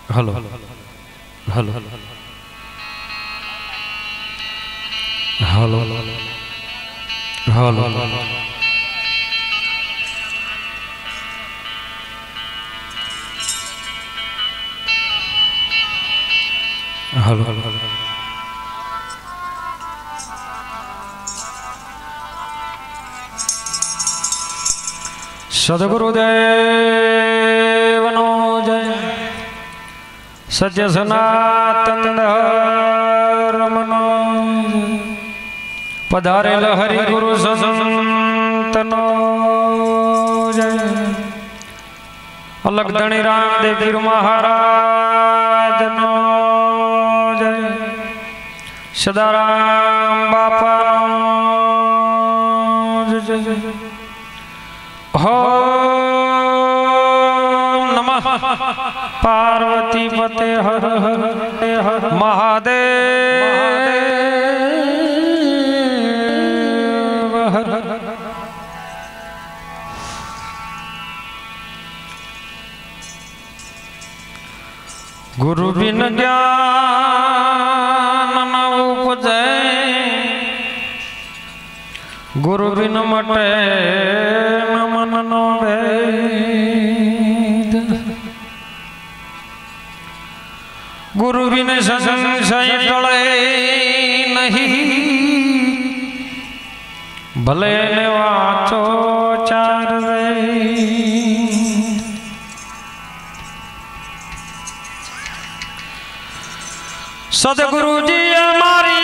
Hello hello hello hello hello Sadgurudev नो जय। सत्य सनातन धर्म नो पधारेल हरि गुरु संत नो जय। अलग धनी रामदेव पीर महाराज नो जय। सदाराम बापा नो जय जय। हो नमः पार्वती पते हर हर हर महादेव हर हर। गुरु बिन ज्ञान न उपजै, गुरु बिन मटे न मन नो भेद। गुरु बिन संशय टले नहीं, भले ने वाचो चार वेद। सदगुरु जी हमारी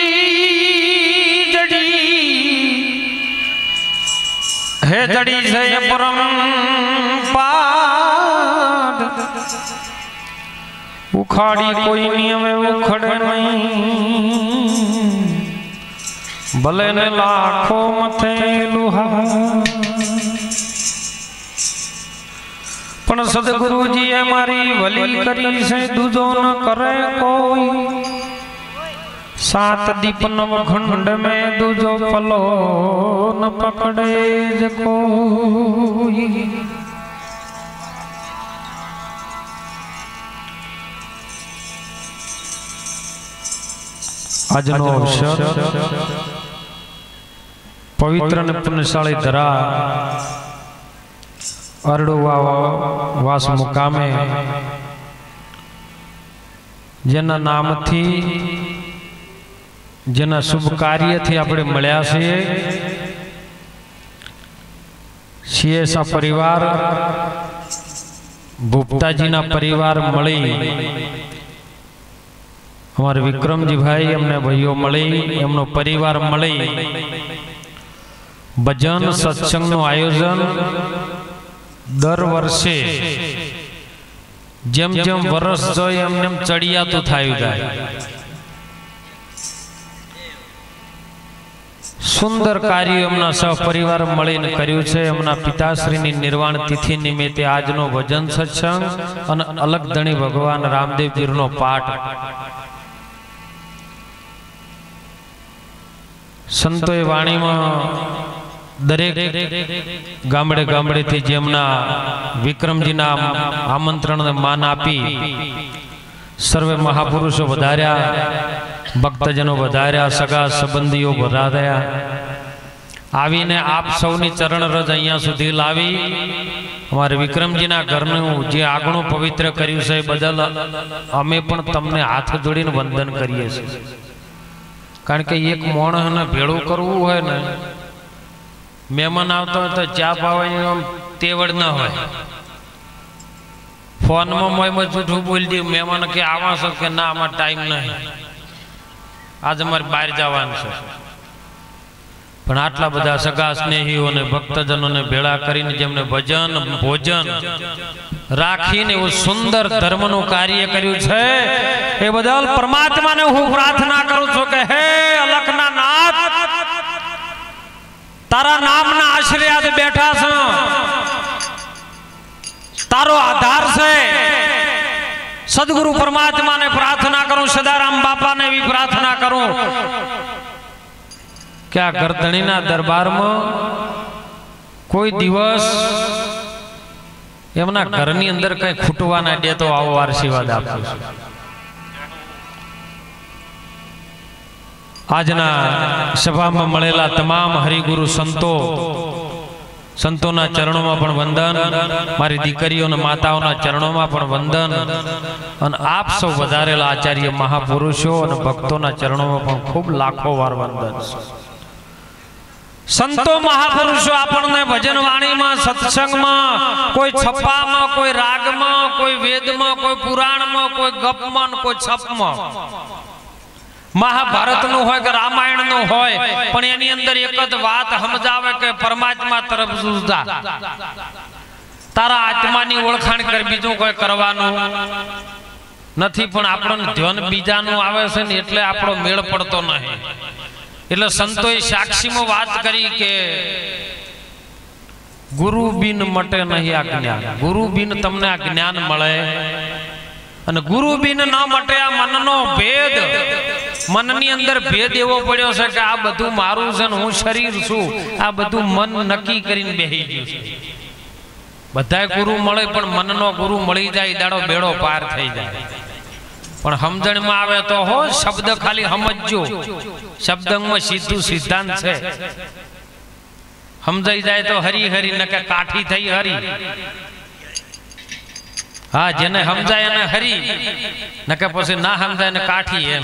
है जड़ी से परम पाद। उखाड़ी कोई नियम उखड़े नहीं, भले ने लाखों मथे लुहा। पण सदगुरु जी हमारी भली करी से दूजो न करे कोई। सात दीप नव खंड में दूजो पलो न पकड़े कोई। આજનો અવસર પવિત્ર અને પુણ્યશાળી ધરા અરડુવા વાસ મુકામે જેના નામથી જેના શુભ કાર્યથી આપણે મળ્યા છીએ। સીએસા પરિવાર ભૂપતાજીના પરિવાર મળી हमारे विक्रमजी भाई अमने भाईओ मळी एमनो परिवार मळी भजन सत्संग आयोजन दर वर्षे जेम जेम वर्ष जोय एमने चढ़ियातुं थायुं जाय। सुंदर कार्य एमना सहपरिवार मळीने कर्युं छे। एमना पिताश्रीनी निर्वाण तिथि निमित्ते आजनो भजन सत्संग अने अलग धणी भगवान रामदेव पीरनो पाठ संतोए वाणी में दरेक गामडे गामडे थी जेमना विक्रमजी ना आमंत्रण ने मान आपी सर्वे महापुरुषों वधार्या, भक्तजनों वधार्या, सगा संबंधीओ वधार्या। आवीने आप सौनी चरण रज अहींया सुधी लावी अमारे विक्रमजी ना घरनुं जे आगणुं पवित्र कर्युं छे बदल अमे पण तमने हाथ जोड़ीने वंदन करीए छीए। कारण के एक माणस ने भेड़ू करवू होय ने मेहमान आवता हो तो चा पावानी तेवड़ न होय। फोन में मैं जूठू बोल दी मेहमान के आवा छे के ना आमार टाइम नहीं, आज अमारे बहार जवानुं छे। पण आटला बधा सगा स्नेहीओ ने भक्तजनों ने भेड़ा करीने जेमने भजन भोजन राखीने वो सुंदर धर्मनुं कार्य कर्युं छे ए बदल परमात्मा ने हूँ प्रार्थना करूं छुं के हे अलखना नाथ तारा नामना आश्रयाद बैठा छो, तारो आधार से सदगुरु परमात्मा ने प्रार्थना करूं, सदाराम बापा ने भी प्रार्थना करूं। क्या गर्दनी ना दरबार में कोई दिवस એમના ઘરની અંદર કઈ ખૂટવા ના દે તો આવો આશીર્વાદ આપું છું. આજના સભામાં મળેલા તમામ હરિગુરુ સંતોના ચરણોમાં પણ વંદન, મારી દીકરીઓ અને માતાઓના ચરણોમાં પણ વંદન, અને આપ સૌ વધારેલા આચાર્ય મહાપુરુષો અને ભક્તોના ચરણોમાં પણ ખૂબ લાખો વાર વંદન. સંતો મહાપુરુષો આપણને ભજન વાણીમાં, સત્સંગમાં, કોઈ છપ્પામાં, કોઈ રાગમાં, કોઈ વેદમાં, કોઈ પુરાણમાં, કોઈ ગપમાં, કોઈ છપમાં, મહાભારત નું હોય કે રામાયણ નું હોય, પણ એની અંદર એક જ વાત સમજાવે કે પરમાત્મા તરફ સુધા તારા આત્માની ઓળખાણ કર, બીજું કોઈ કરવાનું નથી. પણ આપણને ધ્યાન બીજાનું આવે છે ને એટલે આપણો મેળ પડતો નહીં. એટલે સંતોએ સાક્ષીમાં વાત કરી કે ગુરુ બિન મટે નહીં આ જ્ઞાન. ગુરુ બિન તમને આ જ્ઞાન મળે, અને ગુરુ બિન ન મટે આ મનનો ભેદ. મનની અંદર ભેદ એવો પડ્યો છે કે આ બધું મારું છે ને હું શરીર છું, આ બધું મન નક્કી કરીને બેહી ગયું છે. બધાય ગુરુ મળે પણ મનનો ગુરુ મળી જાય દાડો બેડો પાર થઈ જાય. પણ સમજણમાં આવે તો હો શબ્દ ખાલી સમજજો, શબ્દમાં સીધું સિદ્ધાંત છે. સમજાઈ જાય તો હરી હરી ન કે કાઠી થઈ હરી. હા, જેને સમજાય એને હરી, ન કે પછી ના સમજાય ને કાઠી. એમ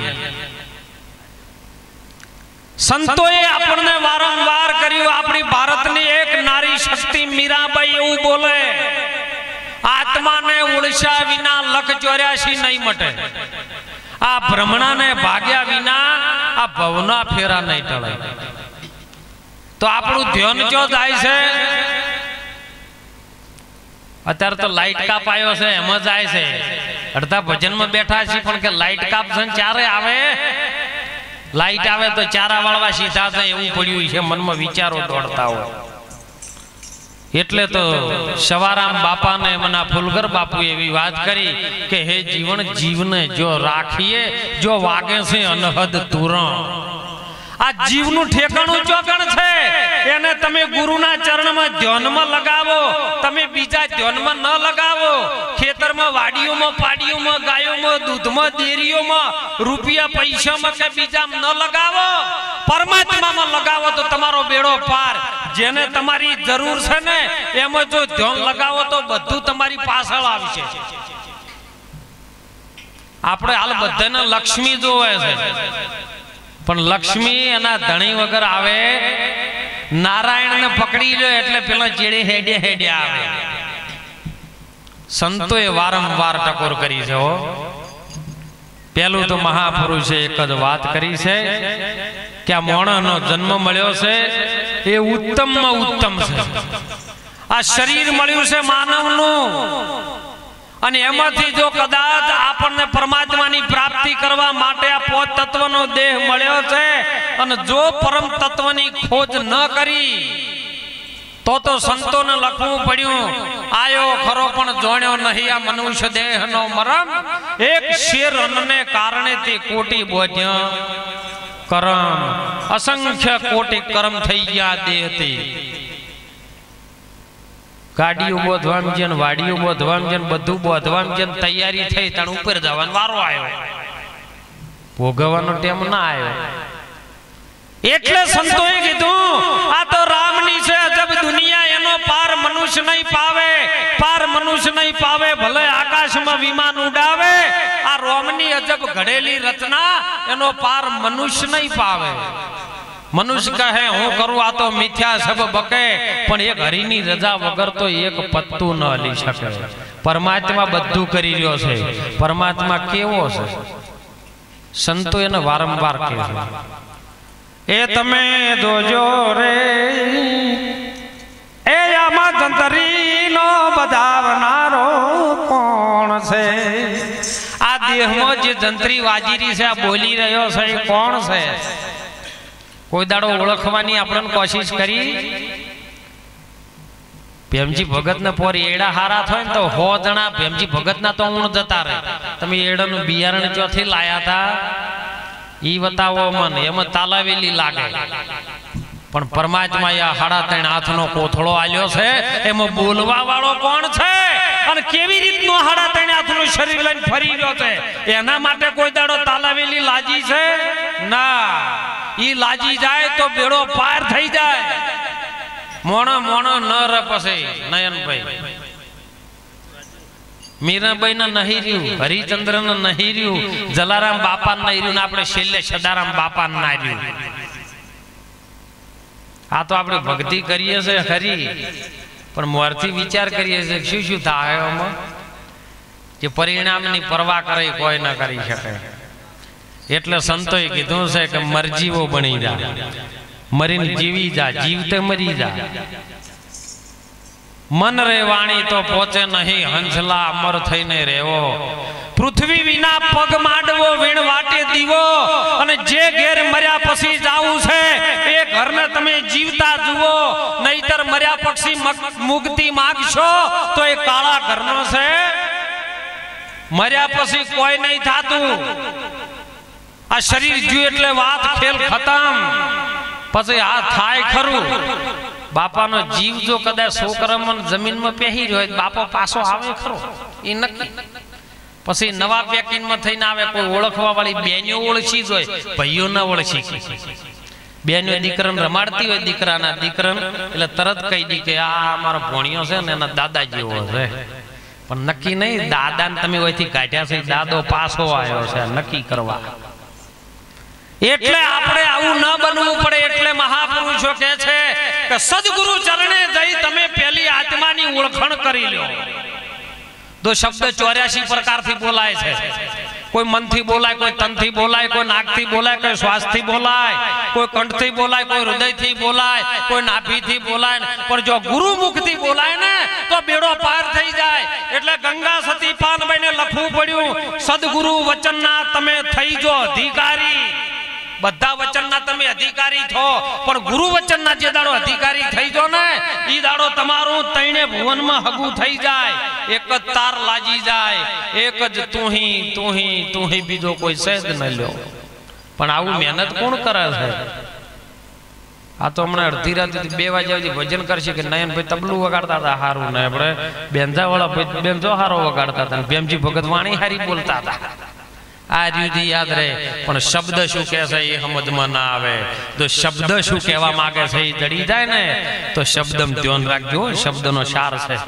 સંતોએ આપણને વારંવાર કર્યું. આપણી ભારતની એક નારી શક્તિ મીરાબાઈ એવું બોલે, આત્માને ઉળશા વિના લખ 84 નહીં મટે. આ ભ્રમણાને ભાગ્યા વિના આ ભવના ફેરા નહીં ટળે. તો આપણું ધ્યાન જો જાય છે, અત્યારે તો લાઈટ કાપ આવ્યો છે એમાં જાય છે. અડધા ભજનમાં બેઠા છે પણ કે લાઈટ કાપ છે ચારે આવે, લાઈટ આવે તો ચારા વાળવા સીધા થાય એવું પડ્યું છે. મનમાં વિચારો દોડતા હોય. એટલે તો સવારામ બાપા ને મના ફુલગર બાપુ એવી વાત કરી કે હે જીવન જીવને જો રાખીએ, જો વાગે છે અનહદ તુરણ. આ જીવનું ઠેકાણું ચોકણ છે, એને તમે ગુરુના ચરણમાં ધ્યાનમાં લગાવો. તમે બીજા ધ્યાનમાં ન લગાવો. ખેતરમાં, વાડીઓમાં, પાડીઓમાં, ગાયોમાં, દૂધમાં, ડેરીઓમાં, રૂપિયા પૈસામાં કે બીજામાં ન લગાવો. પરમાત્મામાં લગાવો તો તમારો બેડો પાર. જેને તમારી જરૂર છે ને એમાં જો ધ્યાન લગાવો તો બધું તમારી પાછળ આવશે. આપણે હાલ બધાને લક્ષ્મી જોવે છે, પણ લક્ષ્મી એના ધણી વગર આવે. નારાયણ ને પકડી લો એટલે પેલા ચેડે હેડે હેડે આવે. સંતોએ વારંવાર ટકોર કરી છે. પેલું તો મહાપુરુષે એક જ વાત કરી છે કે આ મોણસનો જન્મ મળ્યો છે એ ઉત્તમમાં ઉત્તમ છે. આ શરીર મળ્યું છે માનવનું, અને એમાંથી જો કદાચ આપણને પરમાત્માની પ્રાપ્તિ કરવા માટે આ પોત તત્વનો દેહ મળ્યો છે, અને જો પરમ તત્વની ખોજ ન કરી તો સંતોને લખવું પડ્યું, આયો ખરો પણ જોણ્યો નહીં આ મનુષ્ય દેહનો મરમ. એક શેર અન્નને કારણે તે કોટી બોધ્યા કરમ. અસંખ્ય કોટી કર્મ થઈ ગયા દેહથી. ગાડીઓ બોધવામ છે, વાડીઓ બોધવામ છે, બધું બોધવામ છે. તૈયારી થઈ તાણ ઉપર જવાનો વારો આવ્યો, ભોગવવાનો ટેમ ના આવ્યો. એટલે સંતોએ કીધું આ તો રામની છે અજબ દુનિયા, એનો પાર મનુષ્ય નહીં પાવે. પાર મનુષ્ય નહીં પાવે, ભલે આકાશમાં વિમાન ઉડાવે. આ રોમની અજબ ઘડેલી રચના, એનો પાર મનુષ્ય નહીં પાવે. મનુષ્ય કહે હું કરું આ તો મિથ્યા સબ બકે, પણ એક હરિની રજા વગર તો એક પત્તું ન હલી શકે. પરમાત્મા બધું કરી રહ્યો છે. પરમાત્મા કેવો છે? સંતો એને વારંવાર કહે છે, એ તમે જોજો રે એ આમાં જંતરીનો બજાવનારો કોણ છે? આ દેહમાં જે જંત્રી વાજીરી છે, આ બોલી રહ્યો છે, એ કોણ છે? કોઈ દાડો ઓળખવાની આપણે કોશિશ કરી? ભેમજી ભગત ને પોરી એડા હારા થાય ને તો 100 જણા ભેમજી ભગત ના તો ઊણ જતા રહે. તમે એડાનું બિયારણ ચોથી લાયા હતા ઈ બતાવો મને, એમાં તાલાવેલી લાગે. પણ પરમાત્માએ આ 3.5 હાથનો કોથળો આલ્યો છે, એમાં બોલવા વાળો કોણ છે અને કેવી રીતનો 3.5 હાથનું શરીર લઈને ફરી રહ્યો છે? એના માટે કોઈ દાડો તાલાવેલી લાજી છે? ના, ઈ લાજી જાય તો બેડો પાર થઈ જાય. મોણો ન ર પછી નયનભાઈ મીરાબાઈ ના નહીં રહ્યું, હરિચંદ્ર ના નહીં રહ્યું, જલારામ બાપા ના નહીં રહ્યું, આપણે છેલ્લે સદારામ બાપા ના રહ્યું. આ તો આપણે ભક્તિ કરીએ છીએ ખરી, પણ મોરથી વિચાર કરીએ છીએ શું શું થાય એમાં, જે પરિણામની પરવા કરે કોઈ ન કરી શકે. એટલે સંતોએ કીધું છે કે મરજીવો બની જા, મરીને જીવી જા, જીવતે મરી જા. મન રે વાણી તો પહોંચે નહીં, હંસલા અમર થઈને રહેવો. પૃથ્વી વિના પગ માંડવો, વીણ વાટે દીવો. અને જે ઘેર મર્યા પછી જાવું છે એ ઘરને તમે જીવતા જુઓ, નહીતર મર્યા પછી મુક્તિ માંગશો તો એ કાળા ઘરનો છે. મર્યા પછી કોઈ નહીં થાતું. આ શરીર જ્યું એટલે વાત ખેલ ખતમ. પછી આ થાય ખરું. બાપાનો જીવ જો કદાચ છોકરામાં જમીનમાં પહેરી રહ્યો, બાપો પાછો આવે ખરો એ નક્કી. પછી નવા પેકિંગમાં થઈને આવે. કોઈ ઓળખવા વાળી બેનીઓ ઓળખી જ હોય, ભાઈઓ ના ઓળખી. બેનીઓ દીકરાને રમાડતી હોય, દીકરાને એટલે તરત કહી દી કે આ અમારો ભોણિયો છે ને એના દાદા જેવો છે. પણ નક્કી નહીં, દાદાને તમે ઓયથી કાઢ્યા છે, દાદો પાછો આવ્યો છે નક્કી કરવા. એટલે આપણે આવું ન બનવું પડે. એટલે મહાપુરુષો કહે છે કે સદગુરુ ચરણે જઈ તમે પેલી આત્માની ઓળખાણ કરી લો. તો શબ્દ 84 પ્રકારથી બોલાય છે. કોઈ મનથી બોલાય, કોઈ તનથી બોલાય, કોઈ નાકથી બોલાય, કોઈ શ્વાસથી બોલાય, કોઈ કંઠથી બોલાય, કોઈ હૃદયથી બોલાય, કોઈ નાભીથી બોલાય. પણ જો ગુરુ મુખથી બોલાય ને તો બેડો પાર થઈ જાય. એટલે ગંગા સતી પાનબાઈને લખવું પડ્યું, સદગુરુ વચનના તમે થઈ જો અધિકારી. બધા વચનના તમે અધિકારી છો, પણ ગુરુ વચનના જે દાડો અધિકારી થઈ જો ને ઈ દાડો તમારું તૈણે ભુવનમાં હગું થઈ જાય. એક જ તાર લાજી જાય, એક જ તું બીજો કોઈ સેજ ન લ્યો. પણ આવું મહેનત કોણ કરે છે? આ તો હમણાં અડધી રાતે 2 વાગ્યા સુધી ભજન કરશે કે નયનભાઈ તબલું વગાડતા હતા હારું ને, આપણે બેંજા વાળા ભાઈ બેંજો હારો વગાડતા હતા, ભેમજી ભગત વાણી હારી બોલતા હતા. આ રીતે યાદ રહે. પણ શબ્દ શું કહે છે એ સમજમાં ના આવે. તો શબ્દ શું કહેવા માંગે છે એ જડી જાય ને તો શબ્દમ ધ્યાન રાખજો. શબ્દનો સાર છે,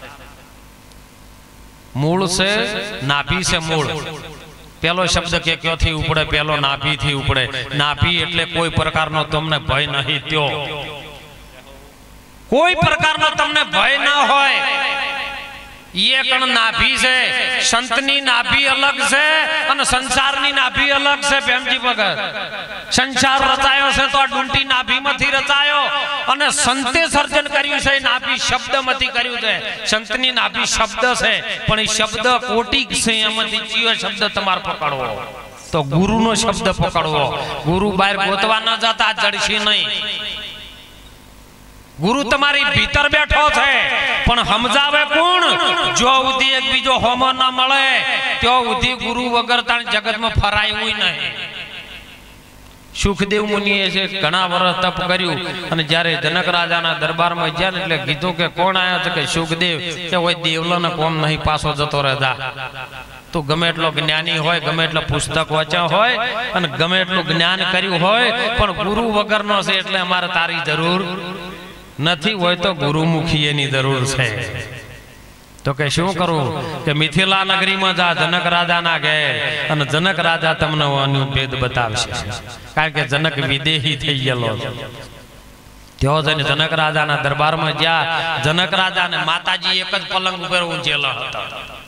મૂળ છે, નાભી છે મૂળ. પેલો શબ્દ કે ક્યોથી ઉપડે? પેલો નાભી થી ઉપડે. નાભી એટલે કોઈ પ્રકારનો તમને ભય નહીં, ત્યો કોઈ પ્રકારનો તમને ભય ન હોય. ये कण नाभि से संतनी नाभि अलग से और संसारनी नाभि अलग से। प्रेमजी भगत संसार रचायो से तो डूंटी नाभि मथी रचायो और संते सर्जन कर्यु से नाभि शब्द मथी कर्यु छे। संतनी नाभि शब्द से पण ई शब्द कोटि से एमांथी चीयो शब्द तमार पकड़वो तो गुरु नो शब्द पकड़वो। गुरु बाहर गोतवा न जाता जड़शी नहीं। गुरु तमारी भीतर बैठो छे पण समजावे कोण? जो उदी एक बीजो होमो न मळे त्यो उदी गुरु वगर ताण जगत में फरायवुं नहीं। सुखदेव मुनिए से घणा वर्ष तप कर्यु अने ज्यारे जनक राजाना दरबार में गया એટલે કીધું કે કોણ આયા છે? કે સુખદેવ કે ઓય દેવલાને કોમ નહીં પાછો જતો રહેતા। तो गमे એટલો જ્ઞાની હોય, ગમે એટલો પુસ્તક વાંચ્યા હોય અને ગમે એટલું જ્ઞાન કર્યું હોય પણ ગુરુ વગરનો છે એટલે અમારે તારી જરૂર નથી હોય તો ગુરુમુખી એની જરૂર છે। तो के शू करूं के मिथिला नगरी में जा जनक राजा ना घेर अने जनक राजा तमने आनु भेद बतावशे कारण के जनक विदेही थई गेलो त्यो जने जनक राजा ना दरबार में गया। जनक राजा ने माताजी एक ज पलंग पर ऊंचेला हता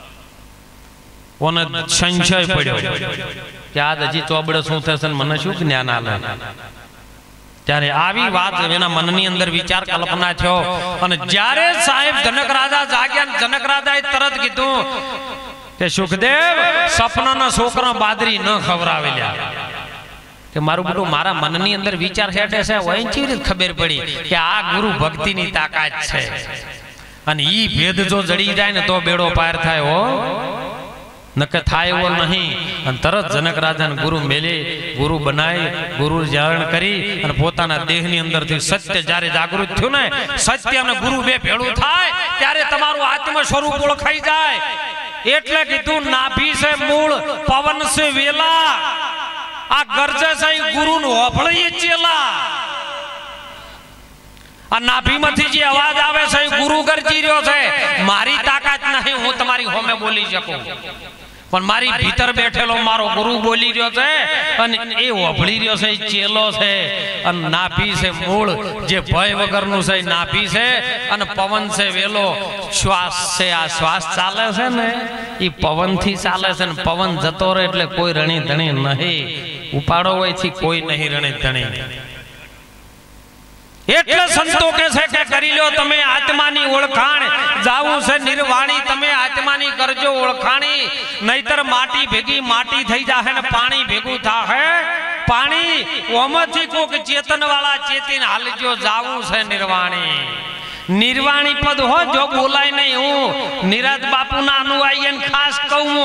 ओने संशय पड्यो के आज हजी चोबड़े शुं थशे मने शुं ज्ञान आले। त्यारे आवी बात एना मननी अंदर विचार कल्पना थयो अने ज्यारे साहेब जनक राजा जाग्या जनक राजाए तरत कीधुं के सुखदेव सपनाना छोकरा बादरी न खवरावेल्या के मारू बेटू मारा मननी अंदर विचार हेठे छे ओय केवी रीते खबर पड़ी के आ गुरु भक्तिनी ताकात छे अने ई भेद जो जड़ी जाय ने तो बेड़ो पार थाय हो नके थाय वो नहीं अन तरत जनक राजा ने गुरु मेले गुरु बनाए गुरु धारण करी अन पोताना देहनी अंदरथी सत्य जारे जागृत थयो ने सत्य अने गुरु बे भेळुं थाय त्यारे तमारुं आत्म स्वरूप ओळखाई जाय एटले कीधुं नाभि से मूळ पवन से वेला आ गरजे से गुरु नु होभळीए चेला आ नाभि मांथी जे अवाज आवे से गुरु गरजी रह्यो छे मारी ताकात नहीं हूँ तमारी होमे बोली शकूं पण मारी भीतर बैठेलो मारो गुरु बोली रह्यो छे अने ए होभળી रह्यो छे चेलो छे अने नाभि से मूळ जे भय वगरनु छे नाभि से अने पवन से वेलो श्वास से आ श्वास चाले छे ने ई पवन थी चाले छे ने पवन जतो रहे એટલે કોઈ રણી ધણી નહીં ઉપાડો હોયથી કોઈ નહીં રણી ધણી એટલે સંતો કે છે કે કરી લ્યો તમે આત્માની ઓળખાણ જાવું છે નિર્વાણી તમે આત્માની કરજો ઓળખાણી નહીતર માટી ભેગી માટી થઈ જાહે ને પાણી ભેગું થાહે પાણી ઓમાંથી કોક ચેતન વાળા ચેતીને હાલજો જાવું છે નિર્વાણી निर्वाणी पद हो जो बोलाय नहीं हूँ निराज बापू ना अनुयायी खास कहूँ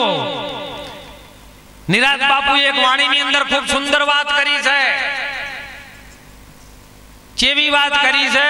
निराज बापू एक वाणी नी अंदर खूब सुंदर बात करी है चेवी बात करी है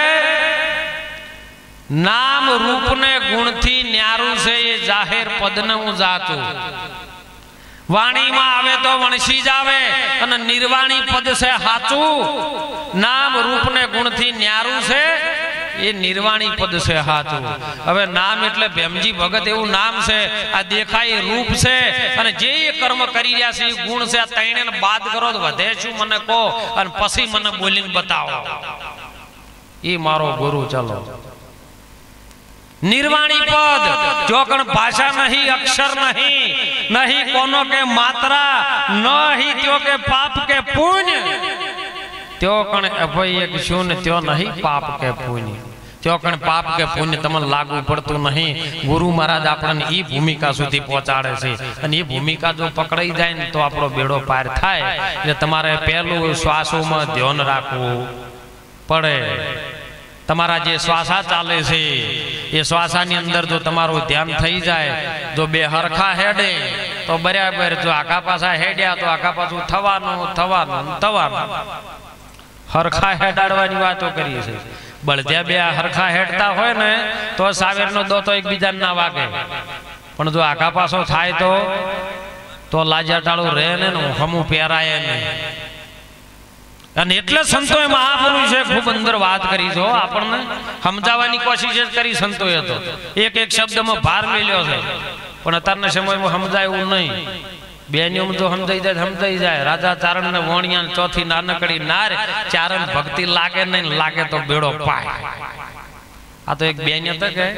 नाम रूप ने गुण थी न्यारू से ये जाहिर पद न जातु वाणी में आवे तो वंशी जावे अने निर्वाणी पद से हाचू नाम रूप ने गुण थी न्यारू से ये निर्वाणी पद से हाचू हवे नाम एटले भेमजी भगत एवं नाम से आ देखाय रूप से अने जे कर्म करी रह्या छे गुण से आ तैणे ने बात करो तो वधे छू मने को अने पछी मने बोलीने बताओ ई मारो गुरु चलो निर्वाणी पद जो कण भाषा नहीं अक्षर नहीं नहीं कोनो के मात्रा नहीं त्यो के पाप के पुण्य त्यो कण अभय एक शून्य त्यो नहीं पाप के पुण्य त्यो कण पाप के पुण्य तमने लागू पड़तुं नहीं गुरु महाराज आपणे ई भूमिका सुधी पहोंचाडे छे अने ई भूमिका जो पकड़ाई जाय ने तो आपणो बेड़ो पार थाय એટલે તમારે પહેલું શ્વાસોમાં ધ્યાન રાખવું પડે તમારા જે શ્વાસા ચાલે છે એ શ્વાસાની અંદર જો તમારું ધ્યાન થઈ જાય જો બે હરખા હેડે તો બરાબર જો આખા પાછા હેડ્યા તો આખા પાછું થવાનું થવાનું થવાનું हरखा हेडाड़वानी वातो करी छे बळद्या बे हरखा हेडता होय ने तो सावेरनो दोतो एकबीजाने ना वागे पण जो आखा पाछो थाय तो लाजाटाळो रहे ने हमू पेराय ने अने एटले संतोए महापुरुषे खूब अंदर बात करी छो आपणने समजाववानी कोशिश करी संतोए तो एक एक शब्द में भार मेल्यो छे पण अतारना समयमां समजाय एवुं नहीं बेनियों तो समझाई जाए राजा चारण ने वणिया चौथी नानकड़ी नार चारण भक्ति लागे नहीं लागे तो बेड़ो पाय आ तो एक बेनिया तक है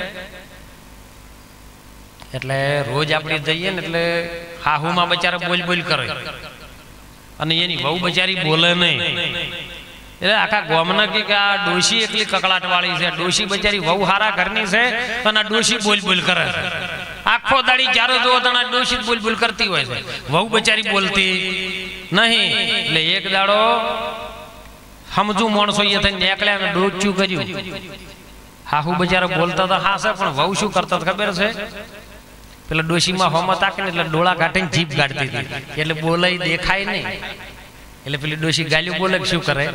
એટલે રોજ આપણે જઈએ ને એટલે હાહુમાં બચારા બોલ બોલ કરે અને એની વહુ બચારી બોલે નહીં એટલે આખા ગામના કે આ ડોશી એકલી કકળાટ વાળી છે ડોશી બચારી વહુ હારા ઘરની છે અને આ ડોશી બોલ બોલ કરે आखो दाड़ी चारो जो तना डोशी बोल बोल करती होय छे वहू बेचारी बोलती नहीं એટલે એક દાડો સમજુ માણસો એ થઈને નીકળ્યા ને ડોચ્યું કર્યું હાહુ બચારો બોલતા તો હાસે પણ વહુ શું કરતા ખબર છે પેલા ડોશીમાં હોમત આકીને એટલે ડોળા કાઢીને જીભ કાઢતી હતી એટલે બોલાઈ દેખાય નહીં એટલે પેલી ડોશી ગાલ્યું બોલે શું કરે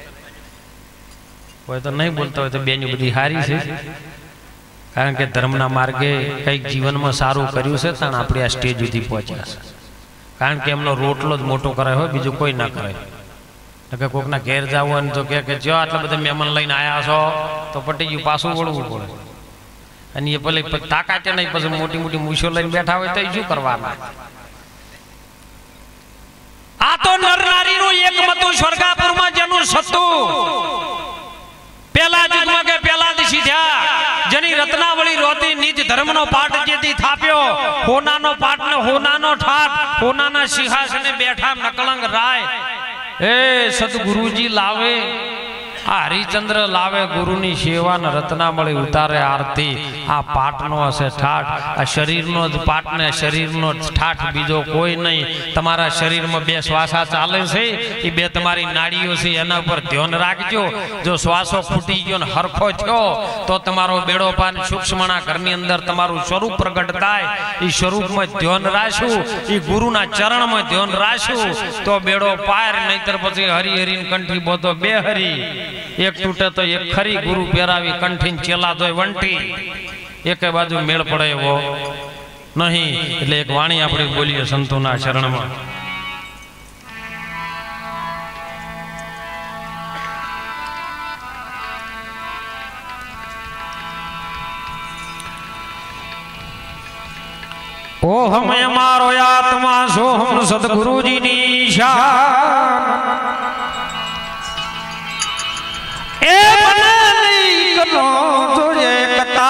કોઈ તો નહીં બોલતા હોય તો બેની બધી હારી છે कारण के धर्मना मार्गे कई जीवन में सारू कर्यु से ताण आपणे आ स्टेज सुधी पहोंच्या छे कारण के एमनो रोटलो ज मोटो करे होय बीजो कोई ना करे नके कोकना घेर जावो अने तो के जो आटला बधा मेहमान लईने आया छो तो पटी गयुं पाछुं वळवुं पड़े अने ए भले ताकाते नहीं पछी मोटी मोटी मूछो लईने बैठा होय तो शुं करवाना आ तो नर नारीनुं एक मतं स्वर्गापुरमां जेनुं सतुं पहला युग में के पहला दिशी थया जनी रत्नावली रोती निज धर्म नो पाठ जेती थाप्यो होना नो पाठ ने होना नो ठाट होना ना सिंहासने बैठा नकलंग राय ए सतगुरुजी लावे आ हरिचंद्र लावे गुरुनी सेवा न रत्नामळी उतारे आरती आ पाटनो हशे ठाठ आ शरीरनो ज पाट ने शरीरनो ठाठ बीजो कोई नहीं तमारा शरीर में बे श्वासा चाले छे ई बे तमारी नाड़ीओ छे एना पर ध्यान राखजो जो श्वासो फूटी गयो ने हरखो थयो तो तमारो बेड़ो पान सूक्ष्मना घरनी अंदर तमारू स्वरूप प्रगट थाय ई स्वरूप में ध्यान राखशु ई गुरुना चरण में ध्यान राखशु तो बेड़ो पार नहींतर पछी हरि हरि कंठी बोतो बे हरि एक टूटे तो एक खरी गुरु पेरावी कंठी चेला तो वंटी एक बाजू मेल पड़े वो नहीं એટલે એક વાણી આપણે બોલીએ સંતોના શરણમાં ओ हम हमारो आत्मा सो हम सतगुरु जी नी शान ए मने नहीं करो तुझे कता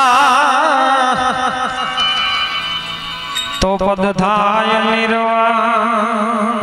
तो पद थाय निर्वाण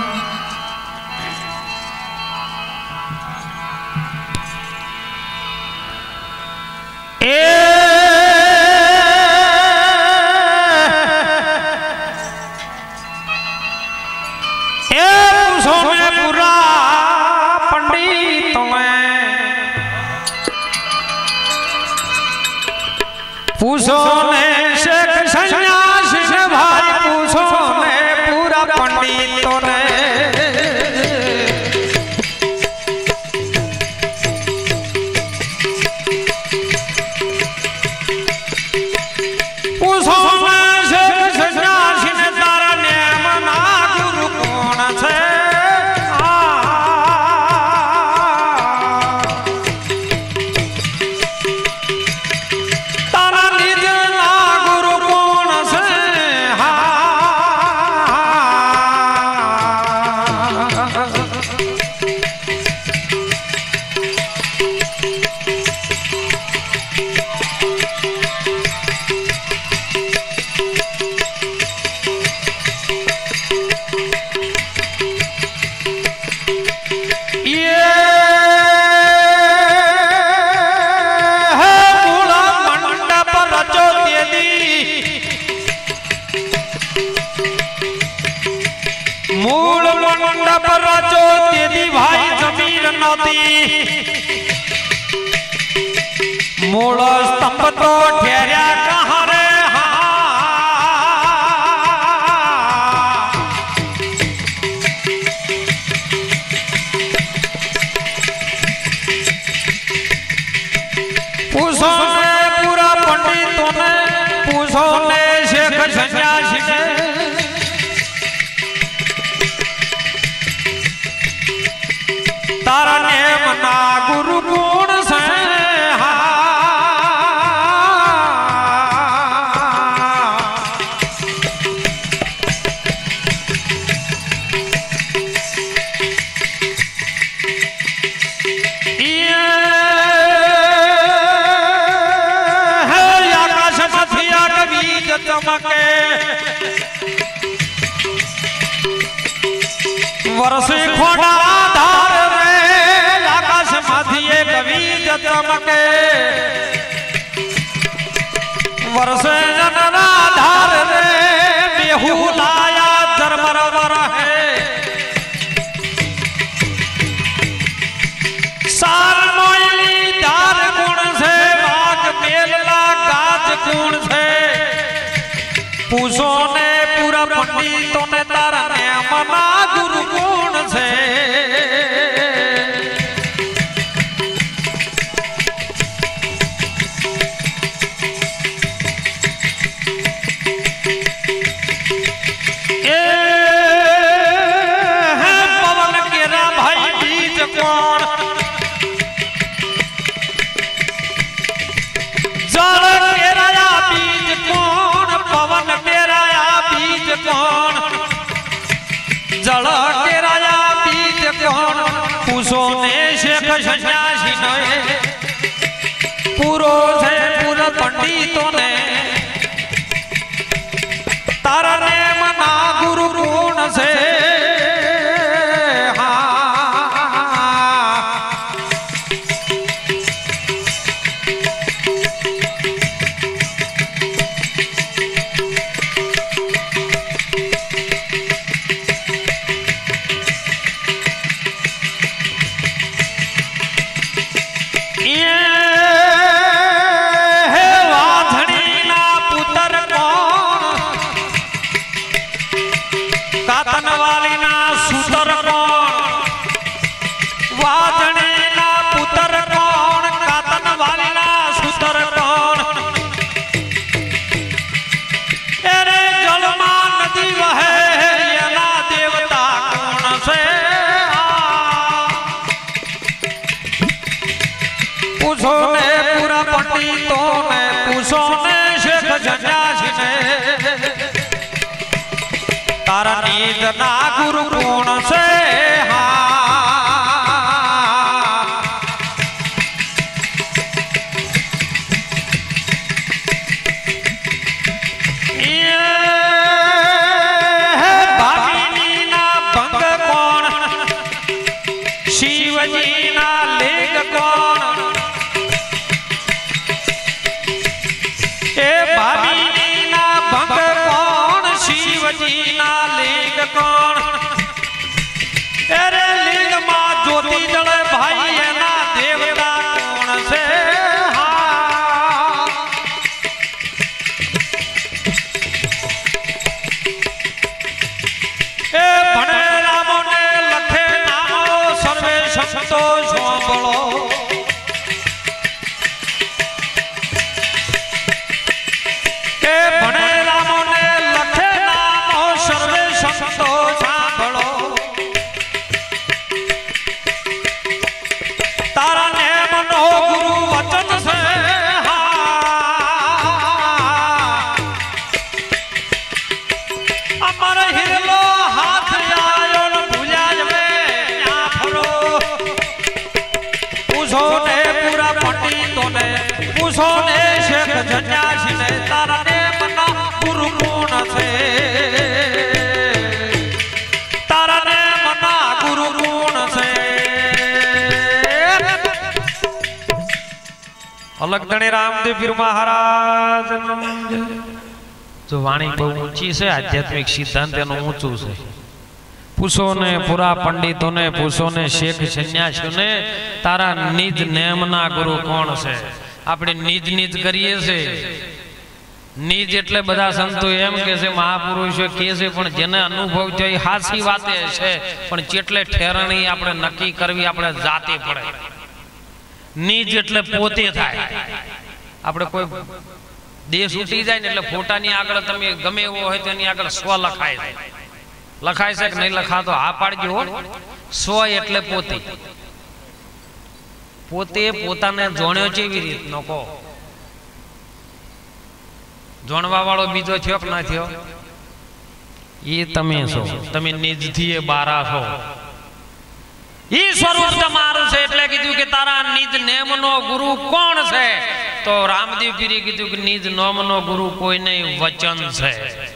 पूछो ने शेख सन्यासी ने भाई पूछो ने पूरा पंडितों ने पूछो ने शेख सन्यासी ने तारा नेम ना गुरु कौन छे मूल मंडप रचो तेदी भाई जमीर नदी मूल स्तंभ तो ठहरा कहाँ रे पूछो ने पूरा पंडितों ने पूछो ने शेख सन्यासी ने तारा नेम ना गुरु गुण से आकाश मथिया कबीज चमके वर्षे खोड़ा धार मधिये कबीज चमके वर्षे जनना धार रे बेहुलाया जरमरवर है साल मोइली धार गुण से बाग मेला गाज गुण से पूछो ने पूरा पंडितों ने तारा ने मना गुरु गुण से जल केराया बीज कौन पूछो ने शेख सन्यासी ने पूरो से पूरा पंडितों ने तारा ने मना गुरु गुण से કાતનવાલીના સૂતર કોણ વાજણીના પુત્ર કોણ કાતનવાલીના સૂતર કોણ એરે જળમાં નદી વહે એના દેવતા કોણ છે પૂછો ને પૂરા પંડિતો ને પૂછો ને શેખ જન્યાસી ને તારા નીત ના ગુરુ કોણ છે ભાગીની ના ભંગ કોણ શિવજી ના લેગ કોણ એ ભાગીની ના ભંગ કોણ શિવજી ના લિંગ કોણ અરે લિંગ માં જ્યોતિ જળે ભાઈ એના દેવતા કોણ છે એ ભણે રામો ને લખે નામો સર્વે સંતો સાંભળો એ ભણે રામો ને લખે નામો સર્વે સંતો સાંભળો તારા નેમ નો ગુરુ વચન છે અમર હિરલો હાથ આયો ને ભૂલ્યા જવે ત્યાં ફરો પૂછો ને પૂરા પંડિતો ને પૂછો ને શેખ જન્યાસી ને તારા નેમ નો ગુરુ કોણ છે તારા નેમ ના ગુરુ કોણ છે અલગ ધણી રામદેવ પીર મહારાજ જો વાણી બહુ ઊંચી છે આધ્યાત્મિક સિદ્ધાંત એનું ઊંચું છે પૂછો ને પૂરા પંડિતો ને પૂછો ને શેખ સન્યાસીઓને તારા નિજ નેમના ગુરુ કોણ છે આપણે નિજ નિજ કરીએ છે નિજ એટલે બધા સંતો એમ કે છે મહાપુરુષો કે છે પણ જેને અનુભવ છે એ હાસી વાતે છે પણ જેટલે ઠેરણી આપણે નક્કી કરવી આપણે જાતે પડે નિજ એટલે પોતે થાય આપણે કોઈ દેશ ઉઠી જાય ને એટલે ફોટાની આગળ તમે ગમે એવો હોય તો એની આગળ સ્વ લખાય છે લખાય છે કે નહીં લખાતો હા પાડજો સ્વ એટલે પોતે પોતે પોતાને જોણ્યો છે એવી રીતનો કહો જોણવા વાળો બીજો થયો કે ના થયો એ તમે છો તમે નિજથી એ બારા છો ઈ સ્વરૂપ તમારું છે એટલે કીધું કે તારા નિજ નેમનો ગુરુ કોણ છે તો રામદેવ પીરે કીધું કે નિજ નોમનો ગુરુ કોઈ નહીં વચન છે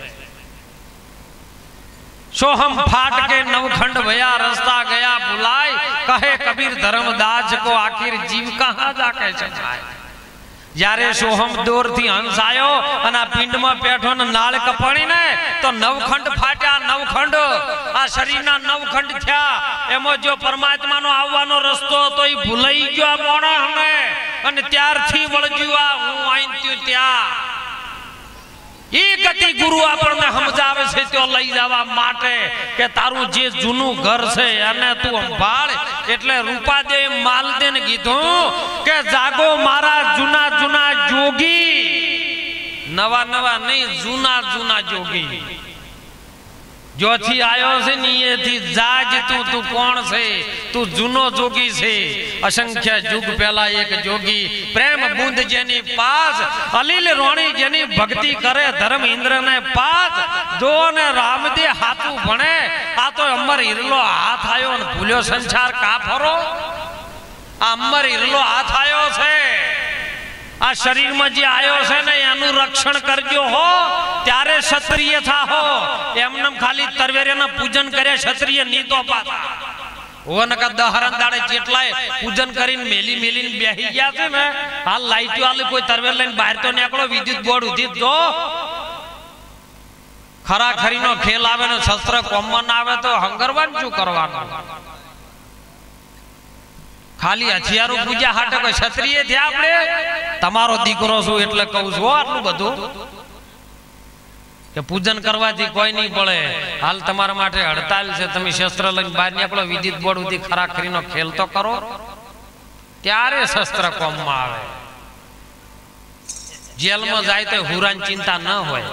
सोहम फाट के नवखंड भया रास्ता गया बुलाए कहे कबीर धर्मदास को आखिर जीव कहां जाके चढ़ाए यारे सोहम दूर थी हंस आयो અને આ પિંડમાં પેઠો ને નાળ કપણી ને તો નવખંડ ફાટ્યા નવખંડ આ શરીરના નવખંડ થયા એમાં જો પરમાત્માનો આવવાનો રસ્તો તો ઈ ભૂલાઈ ગયો મોણસને અને ત્યારથી વળજ્યું આ હું આઈન ત્યાં ઈ ગતિ ગુરુ આપણને સમજાવે છે તો લઈ જવા માટે કે તારું જે જૂનું ઘર છે અને તું સંભાળ એટલે રૂપાદે માલદેને કીધું કે જાગો મારા જૂના જૂના જોગી નવા નવા નહીં જૂના જૂના જોગી જોથી આયો છે ને એથી જાજ તું કોણ છે તું જૂનો જોગી છે અસંખ્ય યુગ પહેલા એક જોગી પ્રેમ બુંદ જેની પાસ અલીલ રોણી જેની ભક્તિ કરે ધર્મ ઇન્દ્રને પાસ જો ને રામદે હાથું ભણે આ તો અમર હિરલો હાથ આયો ને ભૂલ્યો સંસાર કા ફરો આ અમર હિરલો હાથ આયો છે આ શરીરમાં જે આયો છે ને એનું રક્ષણ કરજો હો ત્યારે ક્ષત્રિય થા હો એમનેમ ખાલી તરવેરેના પૂજન કરે ક્ષત્રિય નીતો પાતા ઓનકા દહરન દાડે જેટલાય પૂજન કરીને મેલી મેલીને બેહી ગયા છે ને હાલ લાઈટો આલે કોઈ તરવેર લઈને બહાર તો નીકળો વિદ્યુત બોર્ડ ઉધી જો ખરા ખરીનો ખેલ આવે ને શસ્ત્ર કોમન આવે તો હંગરવાન શું કરવાનું ખાલી હથિયારો પૂજા હાટે કોઈ ક્ષત્રિય થયા આપણે તમારો દીકરો છું એટલે કહું છું આટલું બધું કે પૂજન કરવાથી કોઈ નહીં પડે, હાલ તમારા માટે હડતાલ છે, તમે શસ્ત્ર લઈને બહાર નીકળો, વિદ્યુત બોર્ડ સુધી ખરાખરીનો ખેલ તો કરો, ત્યારે શસ્ત્ર કોમમાં આવે. જેલમાં જાય તો હુરાની ચિંતા ન હોય,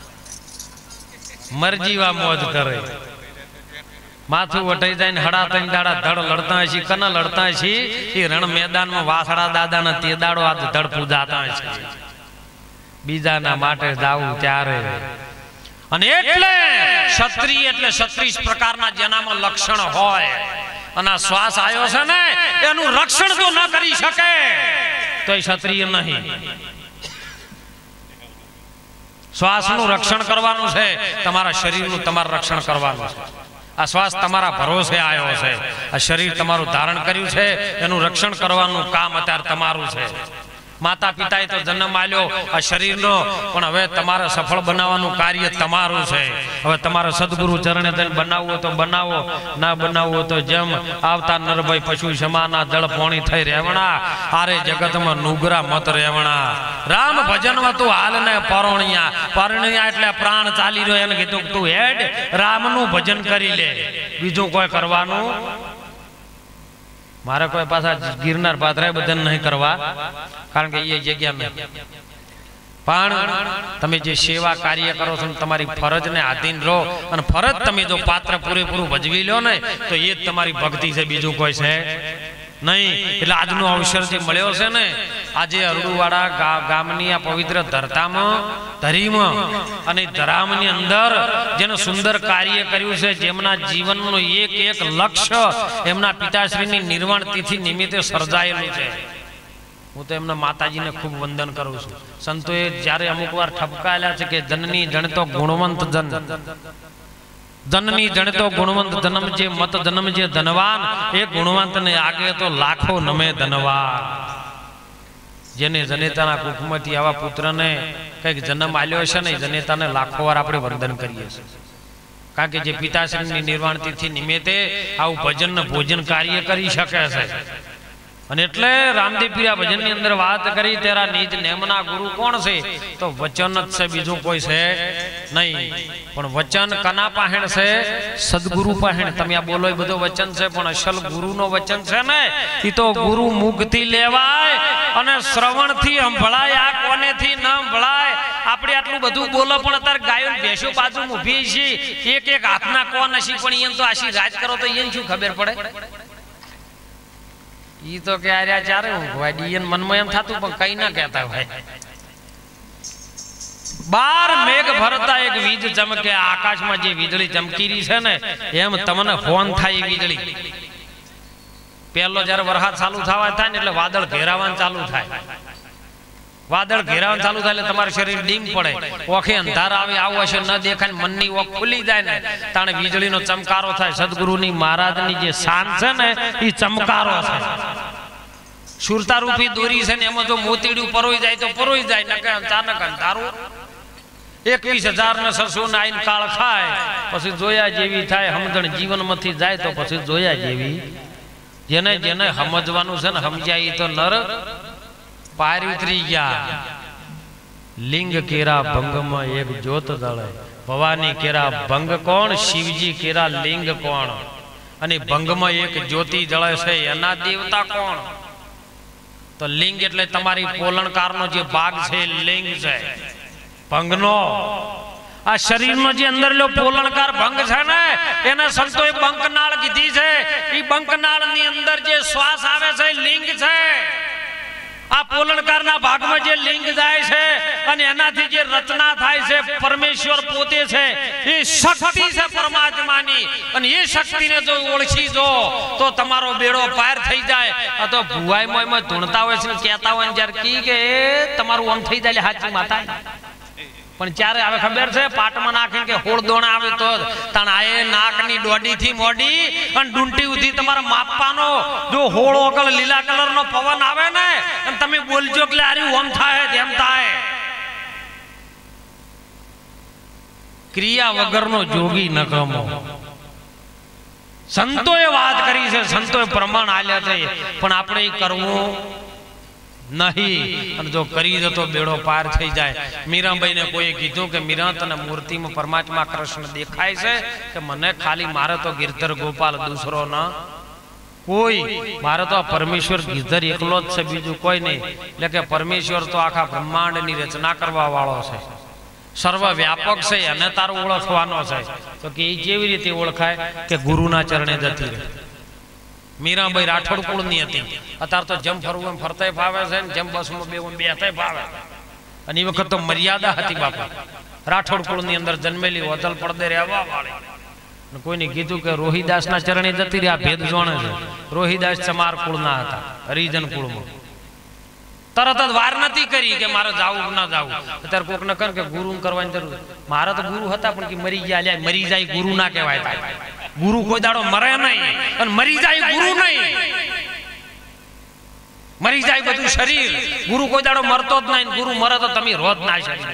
મરજીવા મોજ કરે, માથું વટાઈ જાય ને હડા ત્રણ દાડા ધડ લડતા હશે. કના લડતા હશે? એ રણ મેદાનમાં વાસડા દાદાના તે દાડો આજ ધડ પૂજાતા હશે. બીજાના માટે જાવું ત્યારે. અને એટલે ક્ષત્રિય એટલે 36 પ્રકારના જેનામાં લક્ષણ હોય, અને શ્વાસ આવ્યો છે ને એનું રક્ષણ તો ન કરી શકે તો એ ક્ષત્રિય નહીં. શ્વાસનું રક્ષણ કરવાનું છે, તમારા શરીરનું તમારે રક્ષણ કરવાનું છે. આ શ્વાસ તમારા ભરોસે આવ્યો છે, આ શરીર તમારું ધારણ કર્યું છે, એનું રક્ષણ કરવાનું કામ અત્યારે તમારું છે. માતા પિતાએ તો જન્મ આલ્યો આ શરીરનો, પણ હવે તમારે સફળ બનાવવાનું કાર્ય તમારું છે. હવે તમારે સદગુરુ ચરણે જઈને બનાવવું તો બનાવો, ના બનાવવું તો જેમ આવતા નરભાઈ પશુ સમાના જળ પોણી થઈ રહેવણા, આરે જગતમાં નુગરા મત રહેવણા. રામ ભજનમાં તું હાલ ને પરણિયા, પરણિયા એટલે પ્રાણ ચાલી રહ્યો, એને કીધું તું હેડ રામનું ભજન કરી લે, બીજું કોઈ કરવાનું મારે કોઈ પાછા ગિરનાર પાથરા બધાને નહીં કરવા, કારણ કે એ જગ્યા નહીં. પણ તમે જે સેવા કાર્ય કરો છો તમારી ફરજને આધીન રહો, અને ફરજ તમે જો પાત્ર પૂરેપૂરું ભજવી લો ને તો એ જ તમારી ભક્તિ છે, બીજું કોઈ છે નહીં. એટલે આજનો અવસર જે મળ્યો છે ને, આજે અરડુવાડા ગામની આ પવિત્ર ધરીમાં અને ધરામની અંદર જેનું સુંદર કાર્ય કર્યું છે, જેમના જીવનનું એક એક લક્ષ્ય એમના પિતાશ્રીની નિર્વાણ તિથિ નિમિત્તે સર્જાયેલું છે. હું તો એમના માતાજીને ખૂબ વંદન કરું છું. સંતોએ જ્યારે અમુક વાર ઠપકાયેલા છે કે જનની જણતો ગુણવંત જન, જનની જણતો ગુણવંત જન્મ જે મત જન્મ જે ધનવાન, એ ગુણવંત ને આગે તો લાખો નમે ધનવાન. જેને જનેતાના કુખમાંથી આવા પુત્રને કંઈક જન્મ આલ્યો છે ને, જનેતાને લાખો વાર આપણે વંદન કરીએ છીએ. કારણ કે જે પિતાશ્રીની નિર્વાણ તિથિ નિમિત્તે આવું ભજન ભોજન કાર્ય કરી શકે છે. અને એટલે રામદેવ પીરા ભજનની અંદર વાત કરી, તેરા નિજ નેમના ગુરુ કોણ છે? તો વચન જ છે, બીજું કોઈ છે નહીં. પણ વચન કના પાહેણ છે? સદગુરુ પાહેણ. તમે આ બોલો એ બધો વચન છે, પણ અસલ ગુરુનો વચન છે ને એ તો ગુરુ મુખથી લેવાય અને શ્રવણથી સંભળાય. આ કોનેથી ન સંભળાય? આપણે આટલું બધું બોલો, પણ અત્યારે ગાયો ભેંસો બાજુ ઊભી છે, એક એક હાથના કોણ હશે, પણ એને તો આશી રાજ કરો તો એને શું ખબર પડે? ઈ તો કે આર્યા ચારે ઊંઘવાય, ડીએન મનમાં એમ થતું પણ કઈ ના કહેતા હોય. 12 મેઘ ભરતા એક વીજ ચમકે, આકાશમાં જે વીજળી ચમકીરી છે ને એમ તમને ફોન થાય વીજળી. પહેલો જયારે વરસાદ ચાલુ થવા થાય ને એટલે વાદળ ઘેરાવાનું ચાલુ થાય. વાદળ ઘેરાવાનું ચાલુ થાય એટલે તમારું શરીર ડીમ પડે, ઓખે અંધાર આવે, આવું હશે ન દેખાય, મનની ઓખ ખુલી જાય ને તાણે વીજળીનો ચમકારો થાય. સદગુરુની મહારાજની જે શાન છે ને એ ચમકારો છે. સુરતા રૂપી દોરી છે ને એમાં જો મોતીડું પરોઈ જાય તો પરોઈ જાય, નકે અચાનક અંધારું 21,000 ને 600 ને આઈને કાળ ખાય, પછી જોયા જેવી થાય. સમજણ જીવનમાંથી જાય તો પછી જોયા જેવી. જેને જેને સમજવાનું છે ને સમજ્યા તો નર પાર ઉતરી ગયા. લિંગ કેરા ભંગમાં એક જ્યોત દળે, ભવાની કેરા ભંગ કોણ? શિવજી કેરા લિંગ કોણ? અને ભંગમાં એક જ્યોતિ જળે છે, એના દેવતા કોણ? તો લિંગ એટલે તમારી પોલણકારનો જે ભાગ છે લિંગ છે ભંગનો. આ શરીરનો જે અંદર લો પોલણકાર ભંગ છે ને એને સંતોએ બંકનાળ કીધી છે. એ બંકનાળની અંદર જે શ્વાસ આવે છે લિંગ છે. આ પોલણકારના ભાગમાં જે લિંગ જાય છે અને એનાથી જે રચના થાય છે પરમેશ્વર પોતે છે, એ શક્તિ છે પરમાત્માની. અને એ શક્તિને જો ઓળખી જો તો તમારો બેડો પાર થઈ જાય. આ તો ભુવાઈમાં ધૂણતા હોય છે, કહેતા હોય જ્યારે કી કે તમારું આમ થઈ જાય હાચી માતા. પણ ત્યારે આવે ખબર છે, પાટમાં નાખીને કે હોળ દોણા આવે તો તાણ આ નાકની દોડી થી મોડી અને ડુંટી ઉધી તમારે માપવાનો. જો હોળ ઓગળ લીલા કલરનો પવન આવે ને અને તમે બોલજો કે આરી ઓમ થાય તેમ થાય. ક્રિયા વગરનો જોગી નકમો. સંતોએ વાત કરી છે, સંતોએ પ્રમાણ આલ્યા છે, પણ આપણે એ કરવું नहीं। जो करी दो तो बेड़ो पार थई जाए। मीराबाई ने कोई कीधुं के मीरा तने मूर्ति में परमात्मा कृष्ण देखाय छे के मने खाली मारे तो गिरधर गोपाल दूसरो न कोई, मारे तो परमेश्वर गिरधर एकलो ज छे, बीजू कोई नहीं। એટલે કે પરમેશ્વર તો આખા બ્રહ્માંડની રચના કરવા વાળો છે, સર્વવ્યાપક છે, અને તારો ઓળખવાનો છે। તો કે એ કેવી રીતે ઓળખાય કે ગુરુના ચરણે જતી રહે। મીરાબાઈ રાઠોડ કુળની હતી, અત્યારે તો જેમ ફરવું એમ ફરતાય ફાવે છે ને જેમ બસમાં બેવું બેતાય ફાવે। અને એ વખત તો મર્યાદા હતી બાપા। રાઠોડ કુળની અંદર જન્મેલી હોતલ પડદે રહેવા વાળી। કોઈને કીધું કે રોહિદાસના ચરણે જતી રહી, આ ભેદ જોણે છે। રોહિદાસ ચમાર કુળના હતા, હરિજન કુળમાં। તરત જ વાર નથી કરી કે મારે જાવું ના જાવું। અત્યારે કોક ને કહે કે ગુરુ કરવાની જરૂર, મારા તો ગુરુ હતા પણ કે મરી ગયા, મરી જાય ગુરુ ના કહેવાય। ગુરુ કોઈ દાડો મરે નહીં અને મરી જાય ગુરુ નહીં। મરી જાય બધું શરીર, ગુરુ કોઈ દાડો મરતો જ નહીં। ગુરુ મરે તો તમે રોજ ના શરીર।